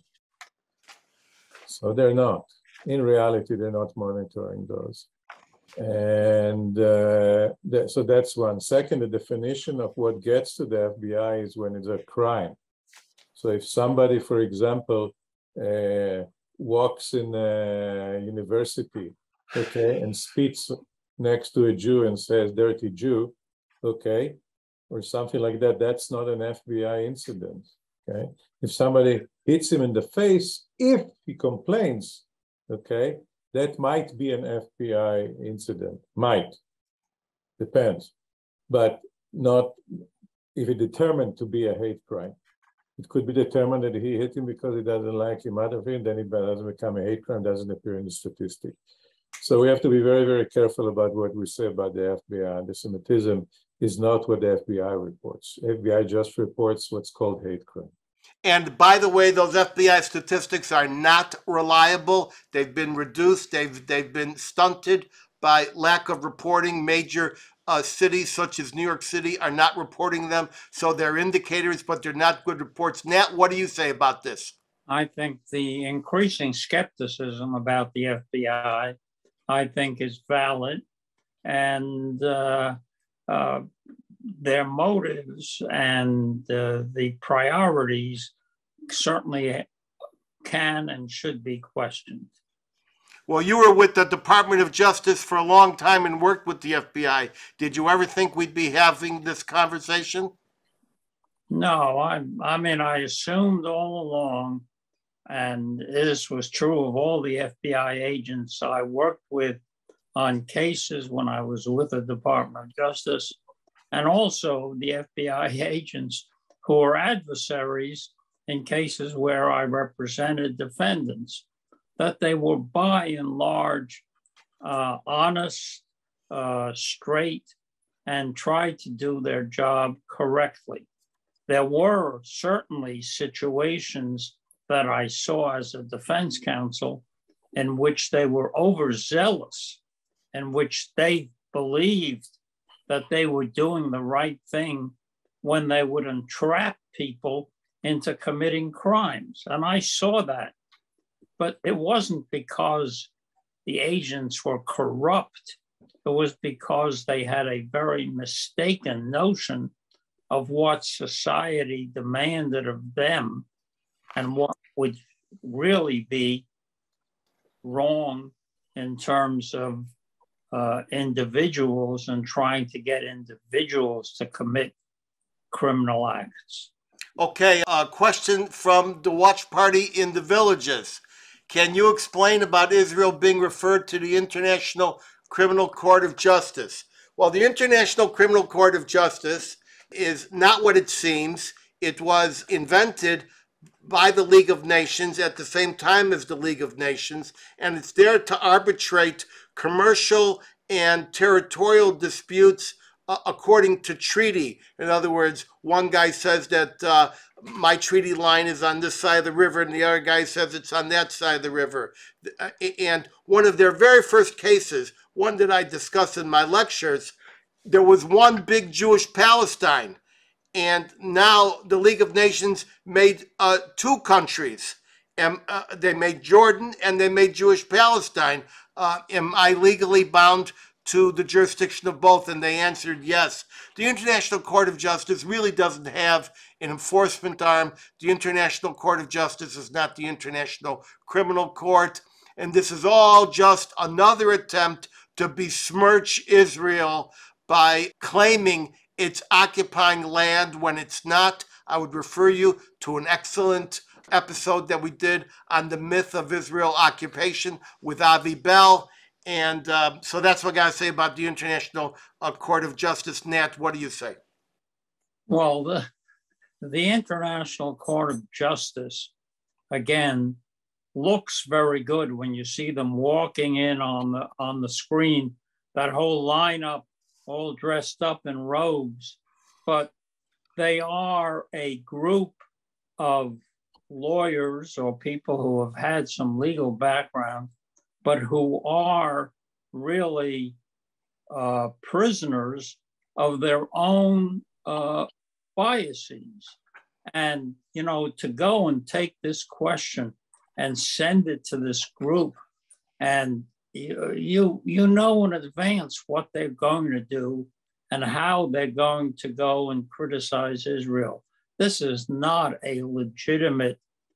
So they're not. In reality, they're not monitoring those. And uh, th- so that's one. Second, the definition of what gets to the F B I is when it's a crime. So if somebody, for example, uh, walks in a university, okay, and spits next to a Jew and says, dirty Jew, okay, or something like that, that's not an F B I incident, okay? If somebody hits him in the face, if he complains, okay, that might be an F B I incident, might, depends, but not if it determined to be a hate crime. It could be determined that he hit him because he doesn't like him out of him, then it doesn't become a hate crime, doesn't appear in the statistic. So we have to be very, very careful about what we say about the F B I. Anti-Semitism is not what the F B I reports. F B I just reports what's called hate crime. And by the way, those F B I statistics are not reliable. They've been reduced. They've, they've been stunted by lack of reporting. Major uh, cities such as New York City are not reporting them. So they're indicators, but they're not good reports. Nat, what do you say about this? I think the increasing skepticism about the F B I, I think, is valid. And uh, uh, their motives and uh, the priorities certainly can and should be questioned. Well, you were with the Department of Justice for a long time and worked with the F B I. Did you ever think we'd be having this conversation? No, I, I mean, I assumed all along, and this was true of all the F B I agents I worked with on cases when I was with the Department of Justice, and also the F B I agents who were adversaries in cases where I represented defendants, that they were by and large uh, honest, uh, straight, and tried to do their job correctly. There were certainly situations that I saw as a defense counsel in which they were overzealous, in which they believed that they were doing the right thing when they would entrap people into committing crimes. And I saw that. But it wasn't because the agents were corrupt. It was because they had a very mistaken notion of what society demanded of them and what would really be wrong in terms of uh, individuals and trying to get individuals to commit criminal acts. Okay, a question from the watch party in the villages. Can you explain about Israel being referred to the International Criminal Court of Justice? Well, the International Criminal Court of Justice is not what it seems. It was invented by the League of Nations at the same time as the League of Nations, and it's there to arbitrate commercial and territorial disputes uh, according to treaty. In other words, one guy says that uh, my treaty line is on this side of the river, and the other guy says it's on that side of the river. And one of their very first cases, one that I discuss in my lectures, there was one big Jewish Palestine. And now the League of Nations made uh, two countries. And, uh, they made Jordan and they made Jewish Palestine. Uh, am I legally bound to the jurisdiction of both? And they answered yes. The International Court of Justice really doesn't have an enforcement arm. The International Court of Justice is not the International Criminal Court. And this is all just another attempt to besmirch Israel by claiming it's occupying land when it's not. I would refer you to an excellent episode that we did on the myth of Israel occupation with Avi Bell. And uh, so that's what I got to say about the International uh, Court of Justice. Nat, what do you say? Well, the, the International Court of Justice, again, looks very good when you see them walking in on the, on the screen, that whole lineup, all dressed up in robes, but they are a group of lawyers or people who have had some legal background, but who are really uh, prisoners of their own uh, biases. And, you know, to go and take this question and send it to this group, and You, you you know in advance what they're going to do and how they're going to go and criticize Israel. This is not a legitimate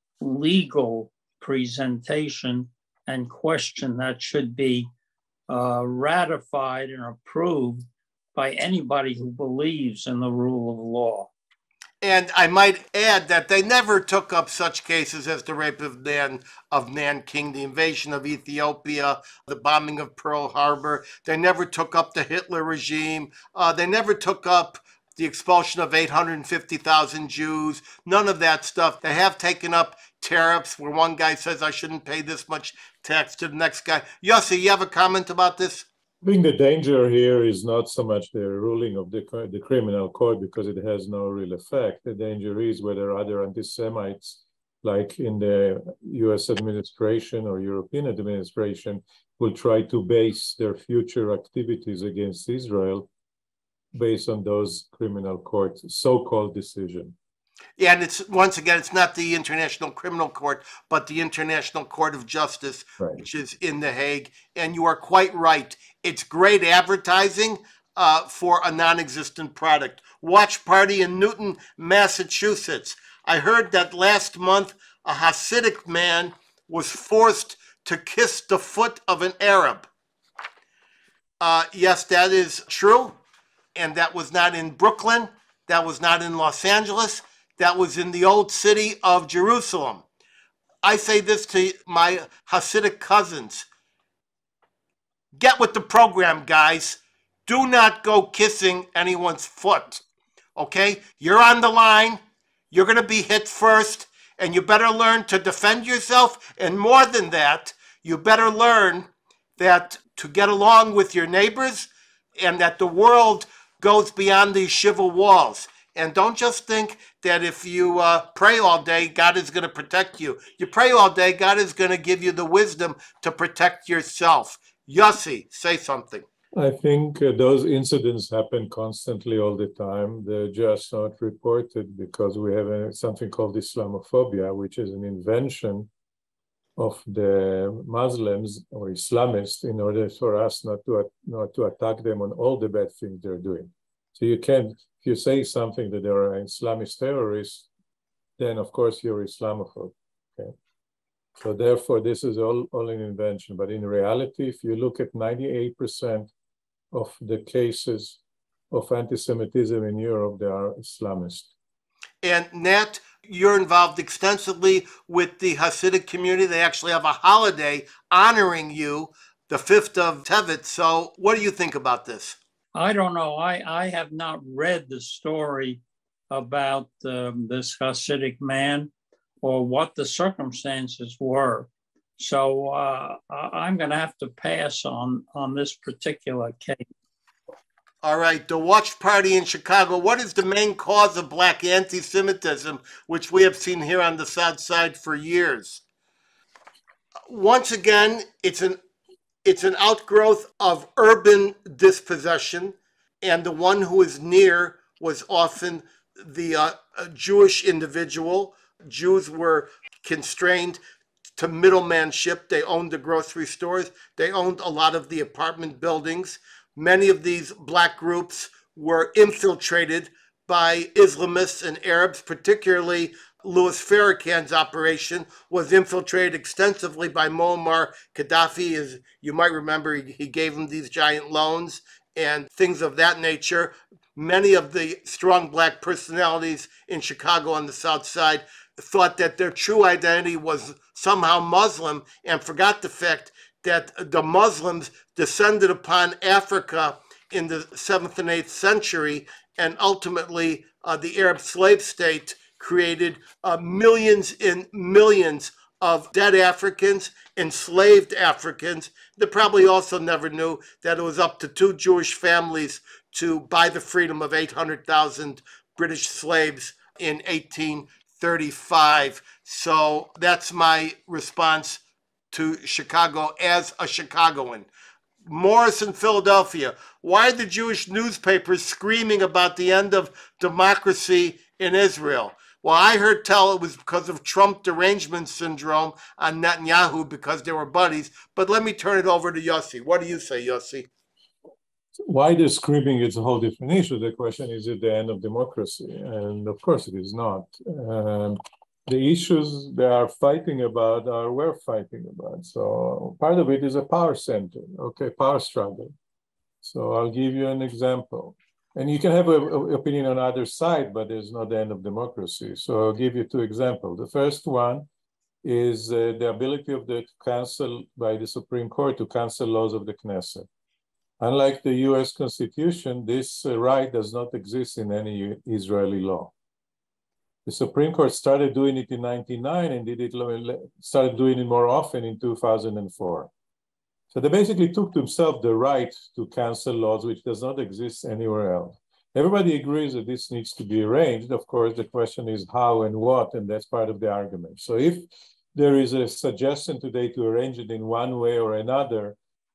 legal presentation and question that should be uh, ratified and approved by anybody who believes in the rule of law. And I might add that they never took up such cases as the rape of Nan, of Nanking, the invasion of Ethiopia, the bombing of Pearl Harbor. They never took up the Hitler regime. Uh, they never took up the expulsion of eight hundred fifty thousand Jews. None of that stuff. They have taken up tariffs where one guy says I shouldn't pay this much tax to the next guy. Yossi, you have a comment about this? I think the danger here is not so much the ruling of the, the criminal court, because it has no real effect. The danger is whether other anti-Semites, like in the U S administration or European administration, will try to base their future activities against Israel based on those criminal courts' so-called decisions. Yeah, and it's, once again, it's not the International Criminal Court, but the International Court of Justice, Right. which is in The Hague. And you are quite right. It's great advertising uh, for a non-existent product. Watch party in Newton, Massachusetts. I heard that last month a Hasidic man was forced to kiss the foot of an Arab. Uh, yes, that is true. And that was not in Brooklyn. That was not in Los Angeles. That was in the old city of Jerusalem. I say this to my Hasidic cousins. Get with the program, guys. Do not go kissing anyone's foot, okay? You're on the line. You're going to be hit first, and you better learn to defend yourself. And more than that, you better learn that to get along with your neighbors and that the world goes beyond these shiva walls. And don't just think that if you uh, pray all day, God is going to protect you. You pray all day, God is going to give you the wisdom to protect yourself. Yossi, say something. I think uh, those incidents happen constantly all the time. They're just not reported because we have a, something called Islamophobia, which is an invention of the Muslims or Islamists in order for us not to, not to attack them on all the bad things they're doing. So you can't, if you say something that there are Islamist terrorists, then of course you're Islamophobe. Okay. So therefore, this is all, all an invention. But in reality, if you look at ninety-eight percent of the cases of anti-Semitism in Europe, they are Islamist. And Nat, you're involved extensively with the Hasidic community. They actually have a holiday honoring you, the fifth of Tevet. So what do you think about this? I don't know. I, I have not read the story about um, this Hasidic man or what the circumstances were. So uh, I'm going to have to pass on, on this particular case. All right, the watch party in Chicago. What is the main cause of black anti-Semitism, which we have seen here on the South Side for years? Once again, it's an it's an outgrowth of urban dispossession, and the one who is near was often the uh, Jewish individual. Jews were constrained to middlemanship. They owned the grocery stores. They owned a lot of the apartment buildings. Many of these black groups were infiltrated by Islamists and Arabs, particularly Louis Farrakhan's operation was infiltrated extensively by Muammar Gaddafi. As you might remember, he, he gave him these giant loans and things of that nature. Many of the strong black personalities in Chicago on the South Side thought that their true identity was somehow Muslim and forgot the fact that the Muslims descended upon Africa in the seventh and eighth century, and ultimately uh, the Arab slave state created uh, millions and millions of dead Africans, enslaved Africans. They probably also never knew that it was up to two Jewish families to buy the freedom of eight hundred thousand British slaves in eighteen thirty-five. So that's my response to Chicago as a Chicagoan. Morris in Philadelphia. Why are the Jewish newspapers screaming about the end of democracy in Israel? Well, I heard tell it was because of Trump derangement syndrome on Netanyahu because they were buddies. But let me turn it over to Yossi. What do you say, Yossi? Why they're screaming is a whole different issue. The question is at the end of democracy. And of course it is not. Um, the issues they are fighting about are we're fighting about. So part of it is a power center, okay, power struggle. So I'll give you an example. And you can have an opinion on either side, but there's not the end of democracy. So I'll give you two examples. The first one is uh, the ability of the council by the Supreme Court to cancel laws of the Knesset. Unlike the U S Constitution, this uh, right does not exist in any Israeli law. The Supreme Court started doing it in ninety-nine and did it started doing it more often in two thousand four. So they basically took to themselves the right to cancel laws, which does not exist anywhere else. Everybody agrees that this needs to be arranged. Of course, the question is how and what, and that's part of the argument. So if there is a suggestion today to arrange it in one way or another,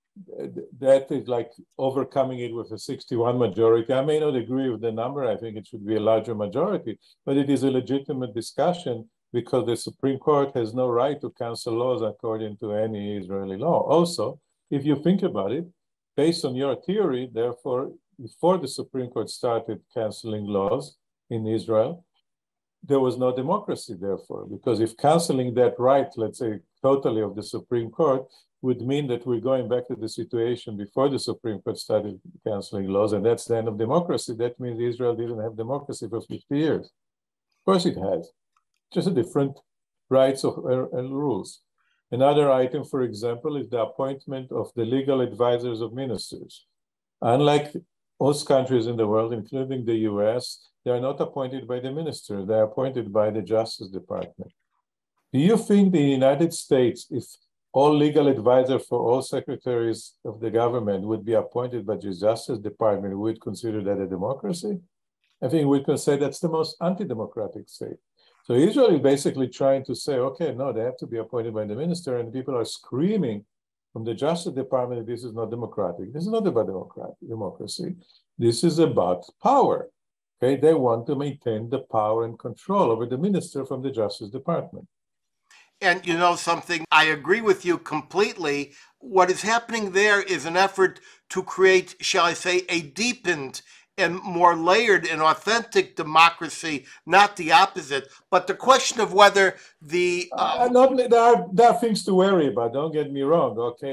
that is like overcoming it with a sixty-one majority. I may not agree with the number. I think it should be a larger majority, but it is a legitimate discussion because the Supreme Court has no right to cancel laws according to any Israeli law. Also, if you think about it, based on your theory, therefore, before the Supreme Court started canceling laws in Israel, there was no democracy, therefore, because if canceling that right, let's say, totally of the Supreme Court, would mean that we're going back to the situation before the Supreme Court started canceling laws, and that's the end of democracy. That means Israel didn't have democracy for fifty years. Of course it has, just a different rights of, uh, and rules. Another item, for example, is the appointment of the legal advisors of ministers. Unlike most countries in the world, including the U S, they are not appointed by the minister, they are appointed by the Justice Department. Do you think the United States, if all legal advisors for all secretaries of the government would be appointed by the Justice Department, we would consider that a democracy? I think we can say that's the most anti-democratic state. So Israel is basically trying to say, okay, no, they have to be appointed by the minister, and people are screaming from the Justice Department, this is not democratic. This is not about democracy. This is about power. Okay, they want to maintain the power and control over the minister from the Justice Department. And you know something, I agree with you completely. What is happening there is an effort to create, shall I say, a deepened and more layered and authentic democracy, not the opposite. But the question of whether the... Uh, uh, not, there, are, there are things to worry about, don't get me wrong, okay?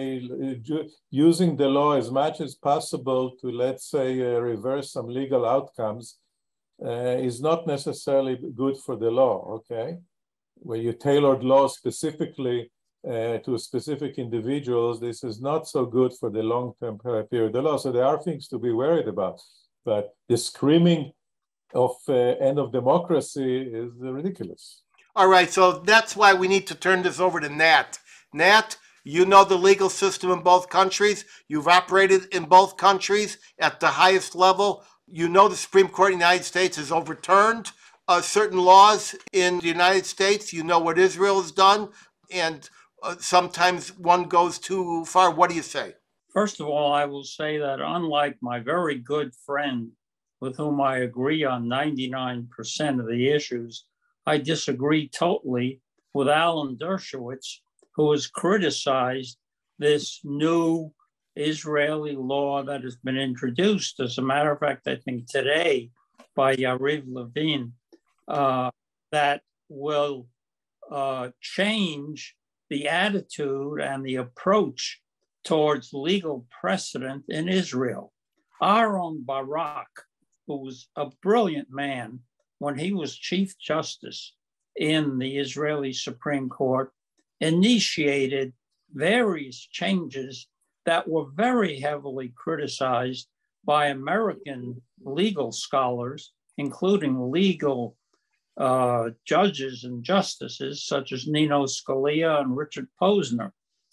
Using the law as much as possible to, let's say, uh, reverse some legal outcomes uh, is not necessarily good for the law, okay? Where you tailored law specifically uh, to specific individuals, this is not so good for the long-term period of the law. So there are things to be worried about. But the screaming of uh, end of democracy is uh, ridiculous. All right, so that's why we need to turn this over to Nat. Nat, you know the legal system in both countries. You've operated in both countries at the highest level. You know the Supreme Court of the United States has overturned uh, certain laws in the United States. You know what Israel has done, and uh, sometimes one goes too far. What do you say? First of all, I will say that unlike my very good friend with whom I agree on ninety-nine percent of the issues, I disagree totally with Alan Dershowitz, who has criticized this new Israeli law that has been introduced. As a matter of fact, I think today by Yariv Levin, uh, that will uh, change the attitude and the approach towards legal precedent in Israel. Aaron Barak, who was a brilliant man when he was Chief Justice in the Israeli Supreme Court, initiated various changes that were very heavily criticized by American legal scholars, including legal uh, judges and justices such as Nino Scalia and Richard Posner.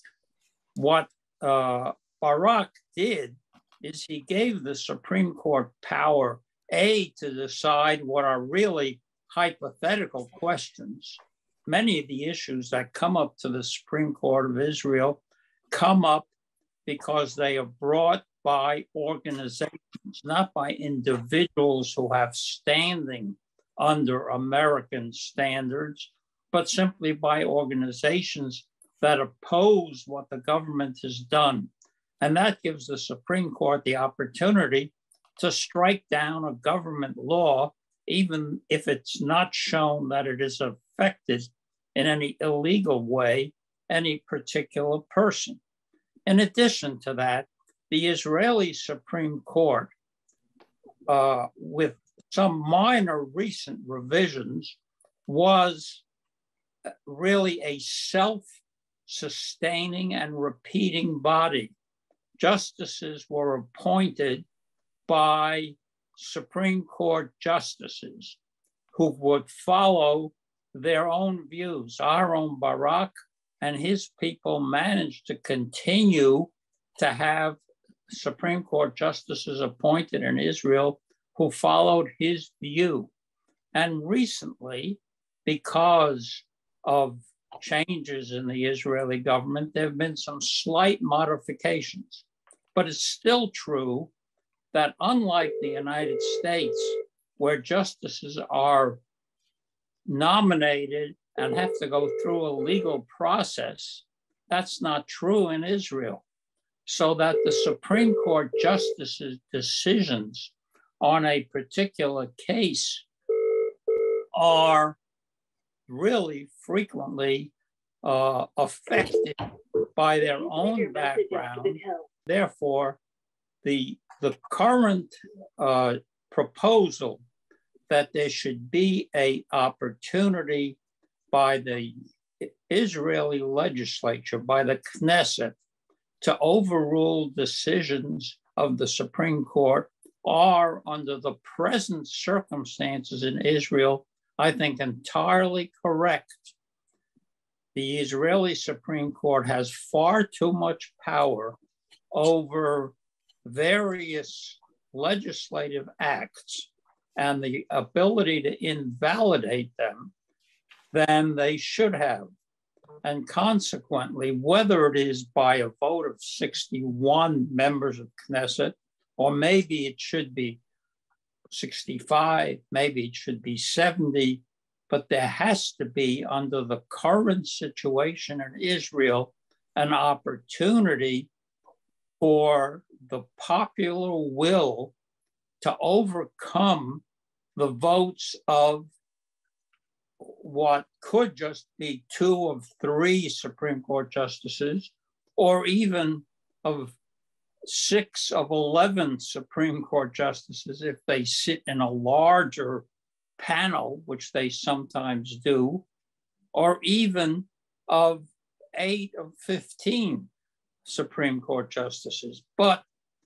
What Uh, Barak did is he gave the Supreme Court power, A, to decide what are really hypothetical questions. Many of the issues that come up to the Supreme Court of Israel come up because they are brought by organizations, not by individuals who have standing under American standards, but simply by organizations that oppose what the government has done. And that gives the Supreme Court the opportunity to strike down a government law, even if it's not shown that it has affected in any illegal way any particular person. In addition to that, the Israeli Supreme Court, uh, with some minor recent revisions, was really a self sustaining and repeating body. Justices were appointed by Supreme Court justices who would follow their own views. Aaron Barak and his people managed to continue to have Supreme Court justices appointed in Israel who followed his view. And recently, because of changes in the Israeli government. There have been some slight modifications, but it's still true that unlike the United States, where justices are nominated and have to go through a legal process, that's not true in Israel. So that the Supreme Court justices' decisions on a particular case are really frequently uh, affected by their own background. Therefore, the, the current uh, proposal that there should be an opportunity by the Israeli legislature, by the Knesset, to overrule decisions of the Supreme Court are, under the present circumstances in Israel, I think entirely correct. The Israeli Supreme Court has far too much power over various legislative acts and the ability to invalidate them than they should have. And consequently, whether it is by a vote of sixty-one members of Knesset, or maybe it should be sixty-five, maybe it should be seventy, but there has to be, under the current situation in Israel, an opportunity for the popular will to overcome the votes of what could just be two of three Supreme Court justices, or even of six of eleven Supreme Court justices if they sit in a larger panel, which they sometimes do, or even of eight of fifteen Supreme Court justices. But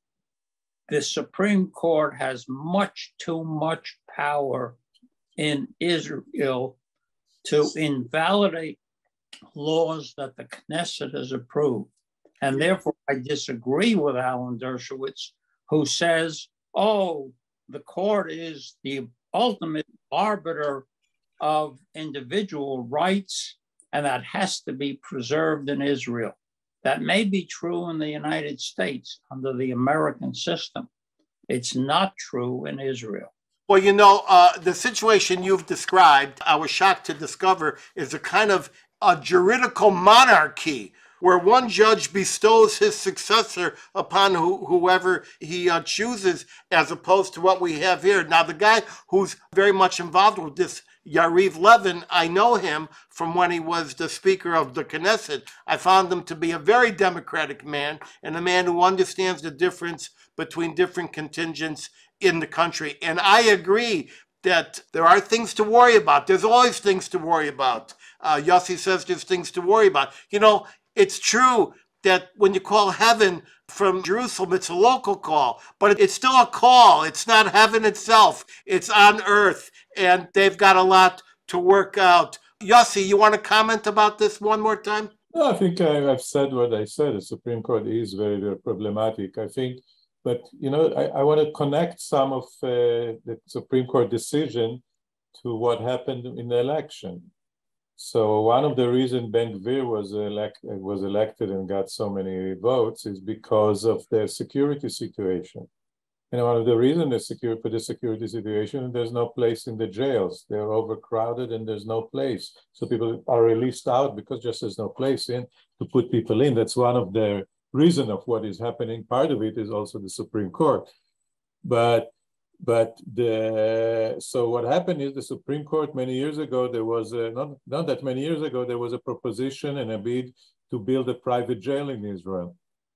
the Supreme Court has much too much power in Israel to invalidate laws that the Knesset has approved. And therefore, I disagree with Alan Dershowitz, who says, oh, the court is the ultimate arbiter of individual rights, and that has to be preserved in Israel. That may be true in the United States under the American system. It's not true in Israel. Well, you know, uh, the situation you've described, I was shocked to discover, is a kind of a juridical monarchy where one judge bestows his successor upon who, whoever he uh, chooses, as opposed to what we have here. Now, the guy who's very much involved with this, Yariv Levin, I know him from when he was the Speaker of the Knesset. I found him to be a very democratic man and a man who understands the difference between different contingents in the country. And I agree that there are things to worry about. There's always things to worry about. Uh, Yossi says there's things to worry about. You know, it's true that when you call heaven from Jerusalem, it's a local call, but it's still a call. It's not heaven itself. It's on earth, and they've got a lot to work out. Yossi, you want to comment about this one more time? No, I think I, I've said what I said. The Supreme Court is very, very problematic, I think. But, you know, I, I want to connect some of uh, the Supreme Court decision to what happened in the election. So one of the reasons Ben Gvir was, elect, was elected and got so many votes is because of the security situation. And one of the reasons the security, for the security situation, there's no place in the jails. They're overcrowded and there's no place. So people are released out because just there's no place in to put people in. That's one of the reason of what is happening. Part of it is also the Supreme Court. But but the so what happened is the Supreme Court many years ago, there was a, not, not that many years ago, there was a proposition and a bid to build a private jail in Israel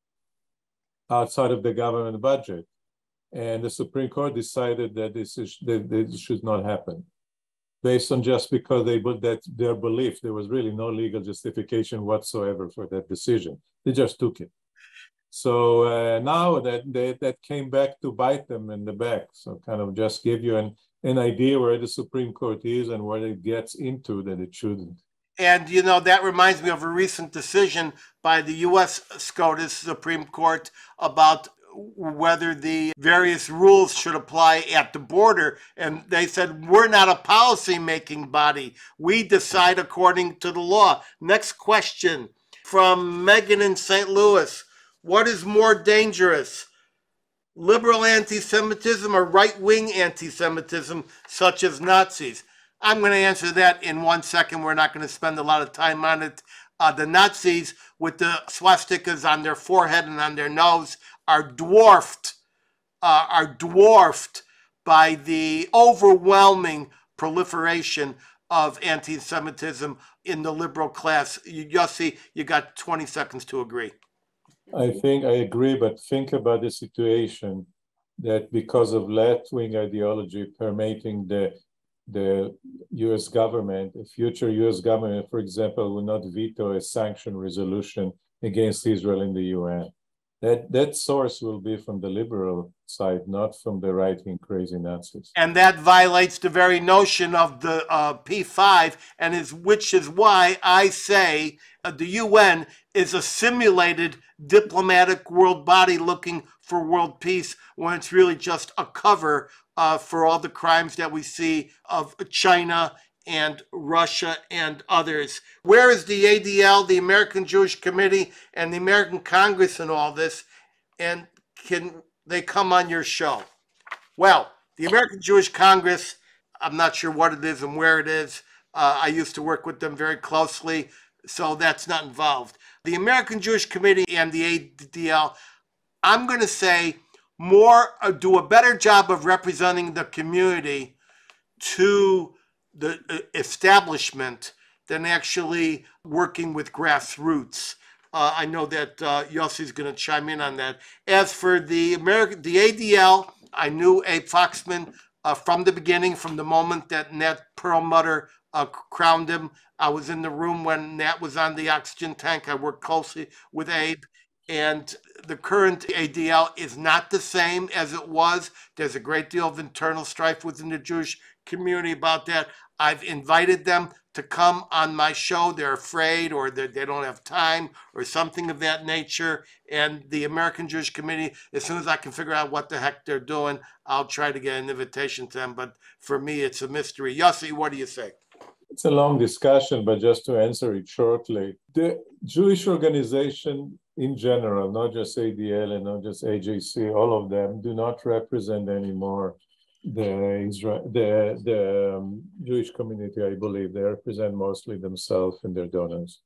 outside of the government budget. And the Supreme Court decided that this, is, that this should not happen, based on just because they that their belief, there was really no legal justification whatsoever for that decision. They just took it. So uh, now that they, that came back to bite them in the back. So kind of just give you an, an idea where the Supreme Court is and what it gets into that it shouldn't. And, you know, that reminds me of a recent decision by the U S SCOTUS Supreme Court about whether the various rules should apply at the border. And they said, we're not a policy-making body. We decide according to the law. Next question from Megan in Saint Louis. What is more dangerous, liberal anti-Semitism or right-wing anti-Semitism, such as Nazis? I'm going to answer that in one second. We're not going to spend a lot of time on it. Uh, the Nazis with the swastikas on their forehead and on their nose are dwarfed, uh, are dwarfed by the overwhelming proliferation of anti-Semitism in the liberal class. Yossi, you got twenty seconds to agree. I think I agree, but think about the situation that because of left-wing ideology permeating the the U S government, a future U S government, for example, will not veto a sanction resolution against Israel in the U N. That that source will be from the liberal side, not from the right-wing crazy Nazis. And that violates the very notion of the uh, P five, and is which is why I say uh, the U N is a simulated diplomatic world body looking for world peace, when it's really just a cover uh, for all the crimes that we see of China and Russia and others. Where is the A D L, the American Jewish Committee, and the American Congress in all this? And can they come on your show? Well, the American Jewish Congress, I'm not sure what it is and where it is. Uh, I used to work with them very closely, so that's not involved. The American Jewish Committee and the A D L, I'm going to say more, uh, do a better job of representing the community to the uh, establishment than actually working with grassroots. Uh, I know that uh, Yossi's going to chime in on that. As for the American, the A D L, I knew Abe Foxman uh, from the beginning, from the moment that Nat Perlmutter uh, crowned him. I was in the room when Nat was on the oxygen tank. I worked closely with Abe. And the current A D L is not the same as it was. There's a great deal of internal strife within the Jewish community about that. I've invited them to come on my show. They're afraid, or they don't have time, or something of that nature. And the American Jewish Committee, as soon as I can figure out what the heck they're doing, I'll try to get an invitation to them. But for me, it's a mystery. Yossi, what do you say? It's a long discussion, but just to answer it shortly, the Jewish organization in general, not just A D L and not just A J C, all of them do not represent anymore the Israel, the, the um, Jewish community, I believe. They represent mostly themselves and their donors.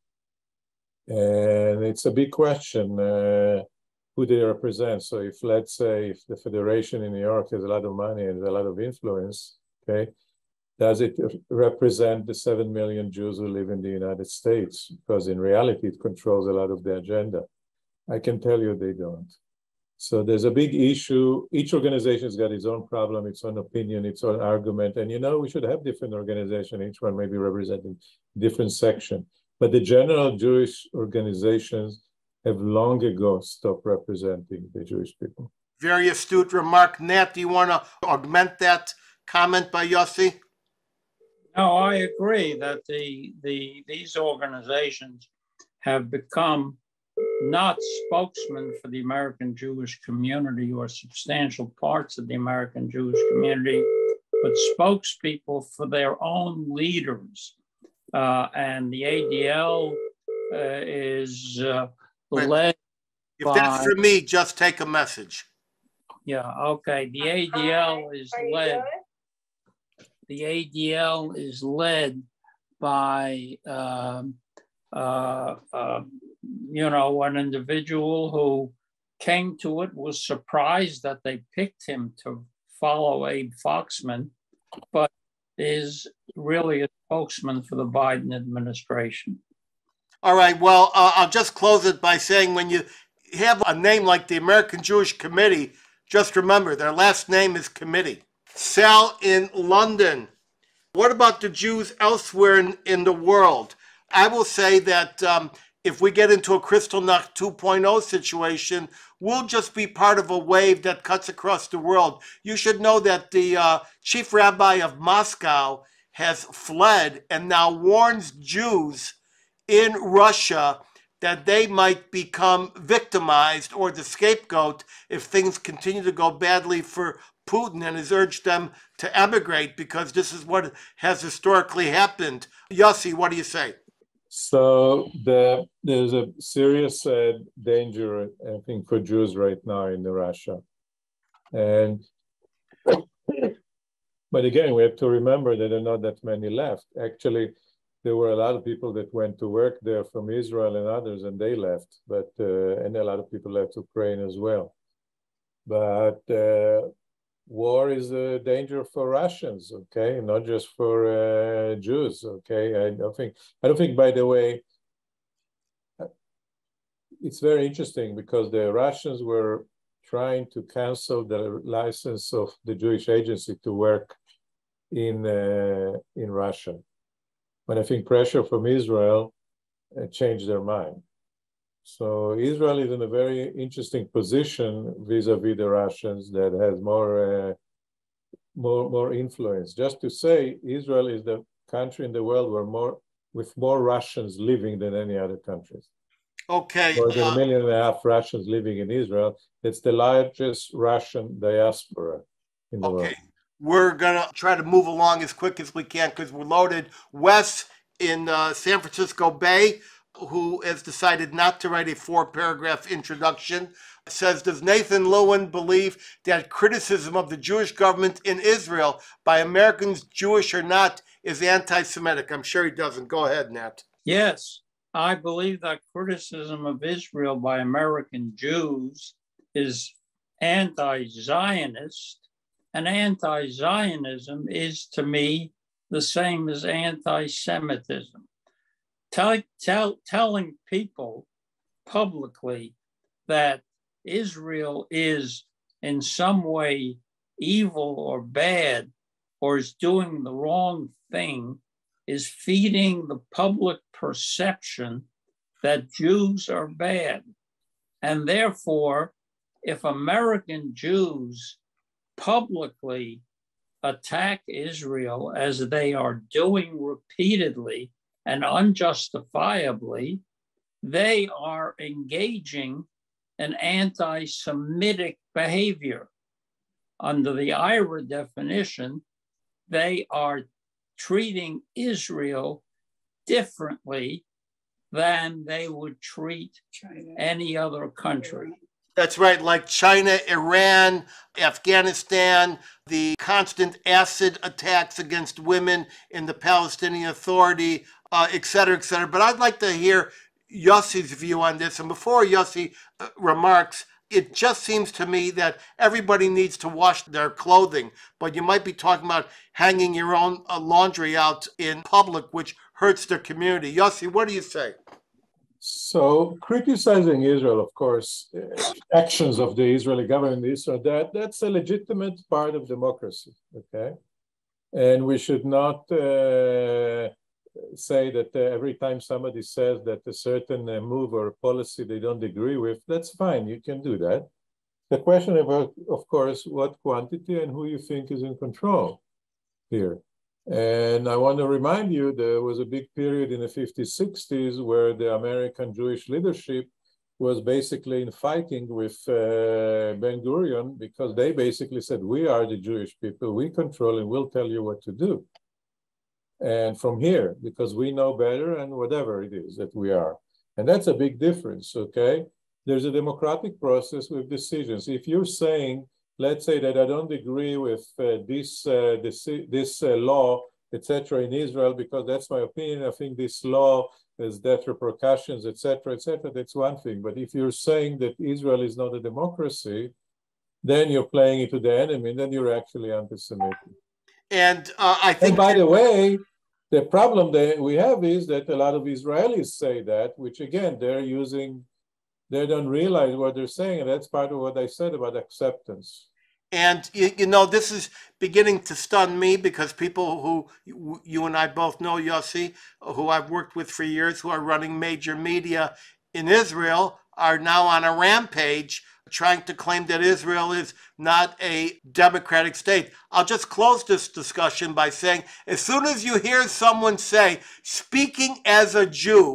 And it's a big question uh, who they represent. So if, let's say, if the Federation in New York has a lot of money and a lot of influence, okay, does it represent the seven million Jews who live in the United States? Because in reality, it controls a lot of the agenda. I can tell you they don't. So there's a big issue. Each organization's got its own problem, its own opinion, its own argument. And, you know, we should have different organizations, each one maybe representing different section. But the general Jewish organizations have long ago stopped representing the Jewish people. Very astute remark. Nat, do you want to augment that comment by Yossi? No, I agree that the, the these organizations have become not spokesmen for the American Jewish community or substantial parts of the American Jewish community, but spokespeople for their own leaders. Uh, and the A D L uh, is uh, led If by, that's for me, just take a message. Yeah, okay. The A D L is led. The A D L is led by, um, uh, uh, you know, an individual who came to it, was surprised that they picked him to follow Abe Foxman, but is really a spokesman for the Biden administration. All right. Well, uh, I'll just close it by saying, when you have a name like the American Jewish Committee, just remember their last name is Committee. Sal in London. What about the Jews elsewhere in, in the world? I will say that um, if we get into a Kristallnacht two point oh situation, we'll just be part of a wave that cuts across the world. You should know that the uh, chief rabbi of Moscow has fled and now warns Jews in Russia that they might become victimized or the scapegoat if things continue to go badly for Putin, and has urged them to emigrate because this is what has historically happened. Yossi, what do you say? So the, there's a serious uh, danger, I think, for Jews right now in Russia. And but again, we have to remember that there are not that many left. Actually, there were a lot of people that went to work there from Israel and others, and they left. But uh, and a lot of people left Ukraine as well. But uh, war is a danger for Russians, okay, not just for uh, Jews, okay. I don't think. I don't think. By the way, it's very interesting because the Russians were trying to cancel the license of the Jewish agency to work in uh, in Russia. But I think pressure from Israel uh, changed their mind. So Israel is in a very interesting position vis-a-vis the Russians that has more, uh, more, more influence. Just to say, Israel is the country in the world where more, with more Russians living than any other countries. Okay. More than uh, a million and a half Russians living in Israel. It's the largest Russian diaspora in the okay. world. We're going to try to move along as quick as we can because we're loaded. Wes in uh, San Francisco Bay, who has decided not to write a four-paragraph introduction, says, does Nathan Lewin believe that criticism of the Jewish government in Israel by Americans, Jewish or not, is anti-Semitic? I'm sure he doesn't. Go ahead, Nat. Yes, I believe that criticism of Israel by American Jews is anti-Zionist, and anti-Zionism is, to me, the same as anti-Semitism. Tell, tell, telling people publicly that Israel is in some way evil or bad or is doing the wrong thing is feeding the public perception that Jews are bad. And therefore, if American Jews publicly attack Israel as they are doing repeatedly and unjustifiably, they are engaging in anti-Semitic behavior. Under the I R A definition, they are treating Israel differently than they would treat China. Any other country. That's right, like China, Iran, Afghanistan, the constant acid attacks against women in the Palestinian Authority, uh, et cetera, et cetera. But I'd like to hear Yossi's view on this. And before Yossi uh, remarks, it just seems to me that everybody needs to wash their clothing, but you might be talking about hanging your own uh, laundry out in public, which hurts their community. Yossi, what do you say? So criticizing Israel, of course, uh, actions of the Israeli government, this or that, that's a legitimate part of democracy, okay? And we should not uh, say that uh, every time somebody says that a certain uh, move or policy they don't agree with, that's fine, you can do that. The question about, of course, what quantity and who you think is in control here. And I want to remind you, there was a big period in the fifties, sixties where the American Jewish leadership was basically in fighting with uh, Ben-Gurion because they basically said, we are the Jewish people, we control and we'll tell you what to do. And from here, because we know better and whatever it is that we are. And that's a big difference, okay? There's a democratic process with decisions. If you're saying, let's say that I don't agree with uh, this uh, this, this uh, law, et cetera, in Israel, because that's my opinion. I think this law has death repercussions, et cetera, et cetera. That's one thing. But if you're saying that Israel is not a democracy, then you're playing into the enemy, and then you're actually anti-Semitic. And uh, I think. And by the way, the problem that we have is that a lot of Israelis say that, which again, they're using. They don't realize what they're saying, and that's part of what I said about acceptance. And, you, you know, this is beginning to stun me because people who you, you and I both know, Yossi, who I've worked with for years, who are running major media in Israel, are now on a rampage trying to claim that Israel is not a democratic state. I'll just close this discussion by saying, as soon as you hear someone say, speaking as a Jew,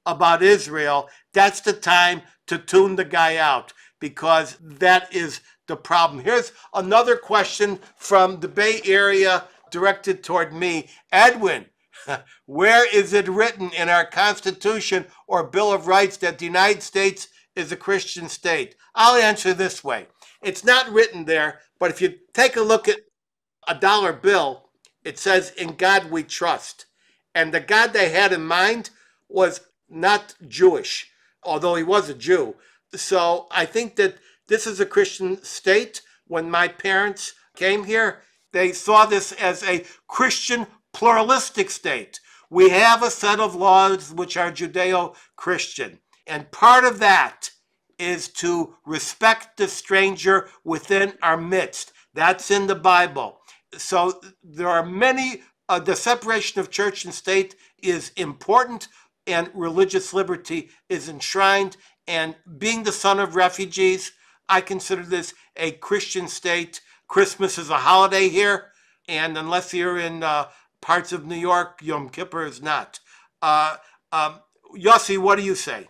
about Israel, that's the time to tune the guy out, because that is the problem. Here's another question from the Bay Area directed toward me. Edwin, where is it written in our Constitution or Bill of Rights that the United States is a Christian state? I'll answer this way. It's not written there, but if you take a look at a dollar bill, it says, "In God we trust." And the God they had in mind was not Jewish, although he was a Jew. So I think that this is a Christian state. When my parents came here, they saw this as a Christian pluralistic state. We have a set of laws which are Judeo-Christian. And part of that is to respect the stranger within our midst. That's in the Bible. So there are many, uh, the separation of church and state is important, and religious liberty is enshrined. And being the son of refugees, I consider this a Christian state. Christmas is a holiday here, and unless you're in uh, parts of New York, Yom Kippur is not. Uh, um, Yossi, what do you say?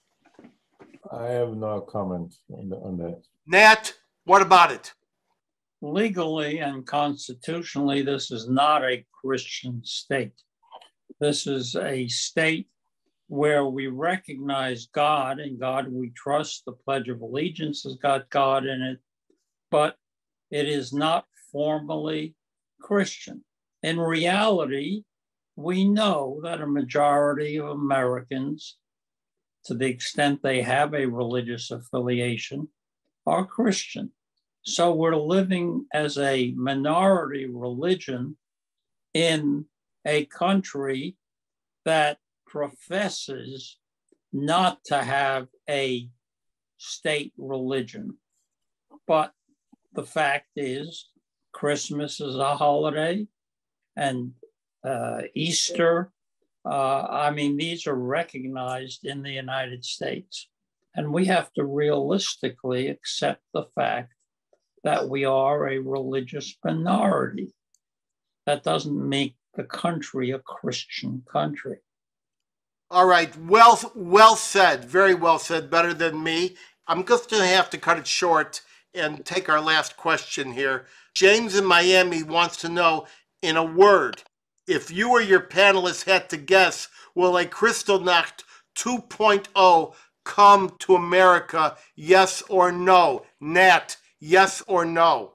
I have no comment on, the, on that. Nat, what about it? Legally and constitutionally, this is not a Christian state. This is a state where we recognize God, and God we trust. The Pledge of Allegiance has got God in it, but it is not formally Christian. In reality, we know that a majority of Americans, to the extent they have a religious affiliation, are Christian. So we're living as a minority religion in a country that professes not to have a state religion. But the fact is, Christmas is a holiday, and uh, Easter, uh, I mean, these are recognized in the United States. And we have to realistically accept the fact that we are a religious minority. That doesn't make the country a Christian country. All right, well, well said, very well said, better than me. I'm just going to have to cut it short and take our last question here. James in Miami wants to know, in a word, if you or your panelists had to guess, will a Kristallnacht two point oh come to America, yes or no? Nat, yes or no?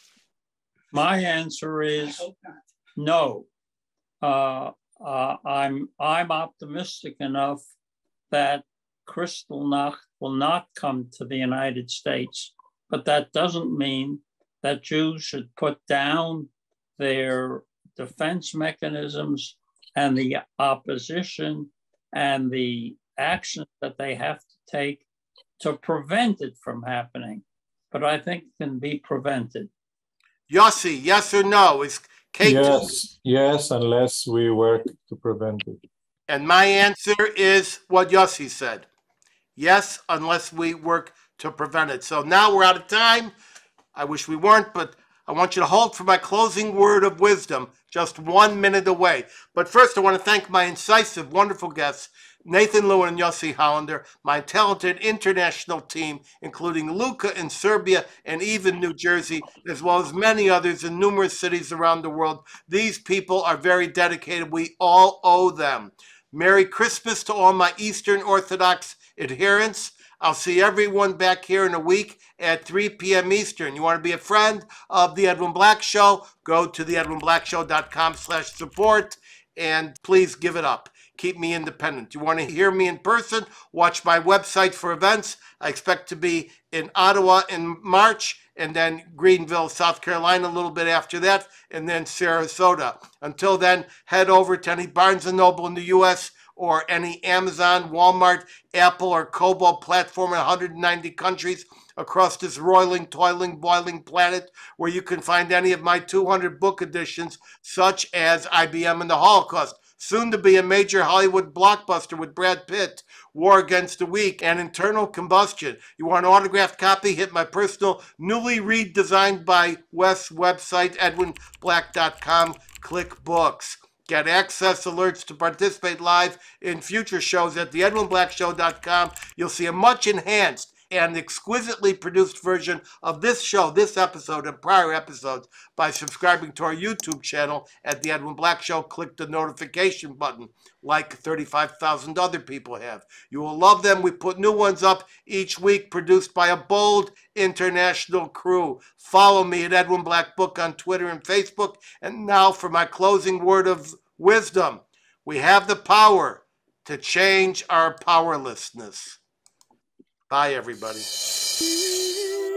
My answer is no. Uh, uh, I'm, I'm optimistic enough that Kristallnacht will not come to the United States, but that doesn't mean that Jews should put down their defense mechanisms and the opposition and the action that they have to take to prevent it from happening. But I think it can be prevented. Yossi, yes or no? Is Kate? Yes, yes, unless we work to prevent it. And my answer is what Yossi said. Yes, unless we work to prevent it. So now we're out of time. I wish we weren't, but I want you to hold for my closing word of wisdom, just one minute away. But first, I want to thank my incisive, wonderful guests, Nathan Lewin and Yossie Hollander, my talented international team, including Luka in Serbia and even New Jersey, as well as many others in numerous cities around the world. These people are very dedicated. We all owe them. Merry Christmas to all my Eastern Orthodox adherents. I'll see everyone back here in a week at three p m Eastern. You want to be a friend of The Edwin Black Show? Go to the edwin black show dot com slash support, and please give it up. Keep me independent. You want to hear me in person? Watch my website for events. I expect to be in Ottawa in March, and then Greenville, South Carolina a little bit after that, and then Sarasota. Until then, head over to any Barnes and Noble in the U S or any Amazon, Walmart, Apple, or Kobo platform in one hundred ninety countries across this roiling, toiling, boiling planet, where you can find any of my two hundred book editions, such as I B M and the Holocaust, soon to be a major Hollywood blockbuster with Brad Pitt, War Against the Weak, and Internal Combustion. You want an autographed copy? Hit my personal, newly redesigned by Wes website, edwin black dot com. Click books. Get access alerts to participate live in future shows at the edwin black show dot com. You'll see a much enhanced and exquisitely produced version of this show, this episode, and prior episodes by subscribing to our YouTube channel at The Edwin Black Show. Click the notification button like thirty-five thousand other people have. You will love them. We put new ones up each week, produced by a bold international crew. Follow me at Edwin Black Book on Twitter and Facebook. And now for my closing word of wisdom. We have the power to change our powerlessness. Bye, everybody.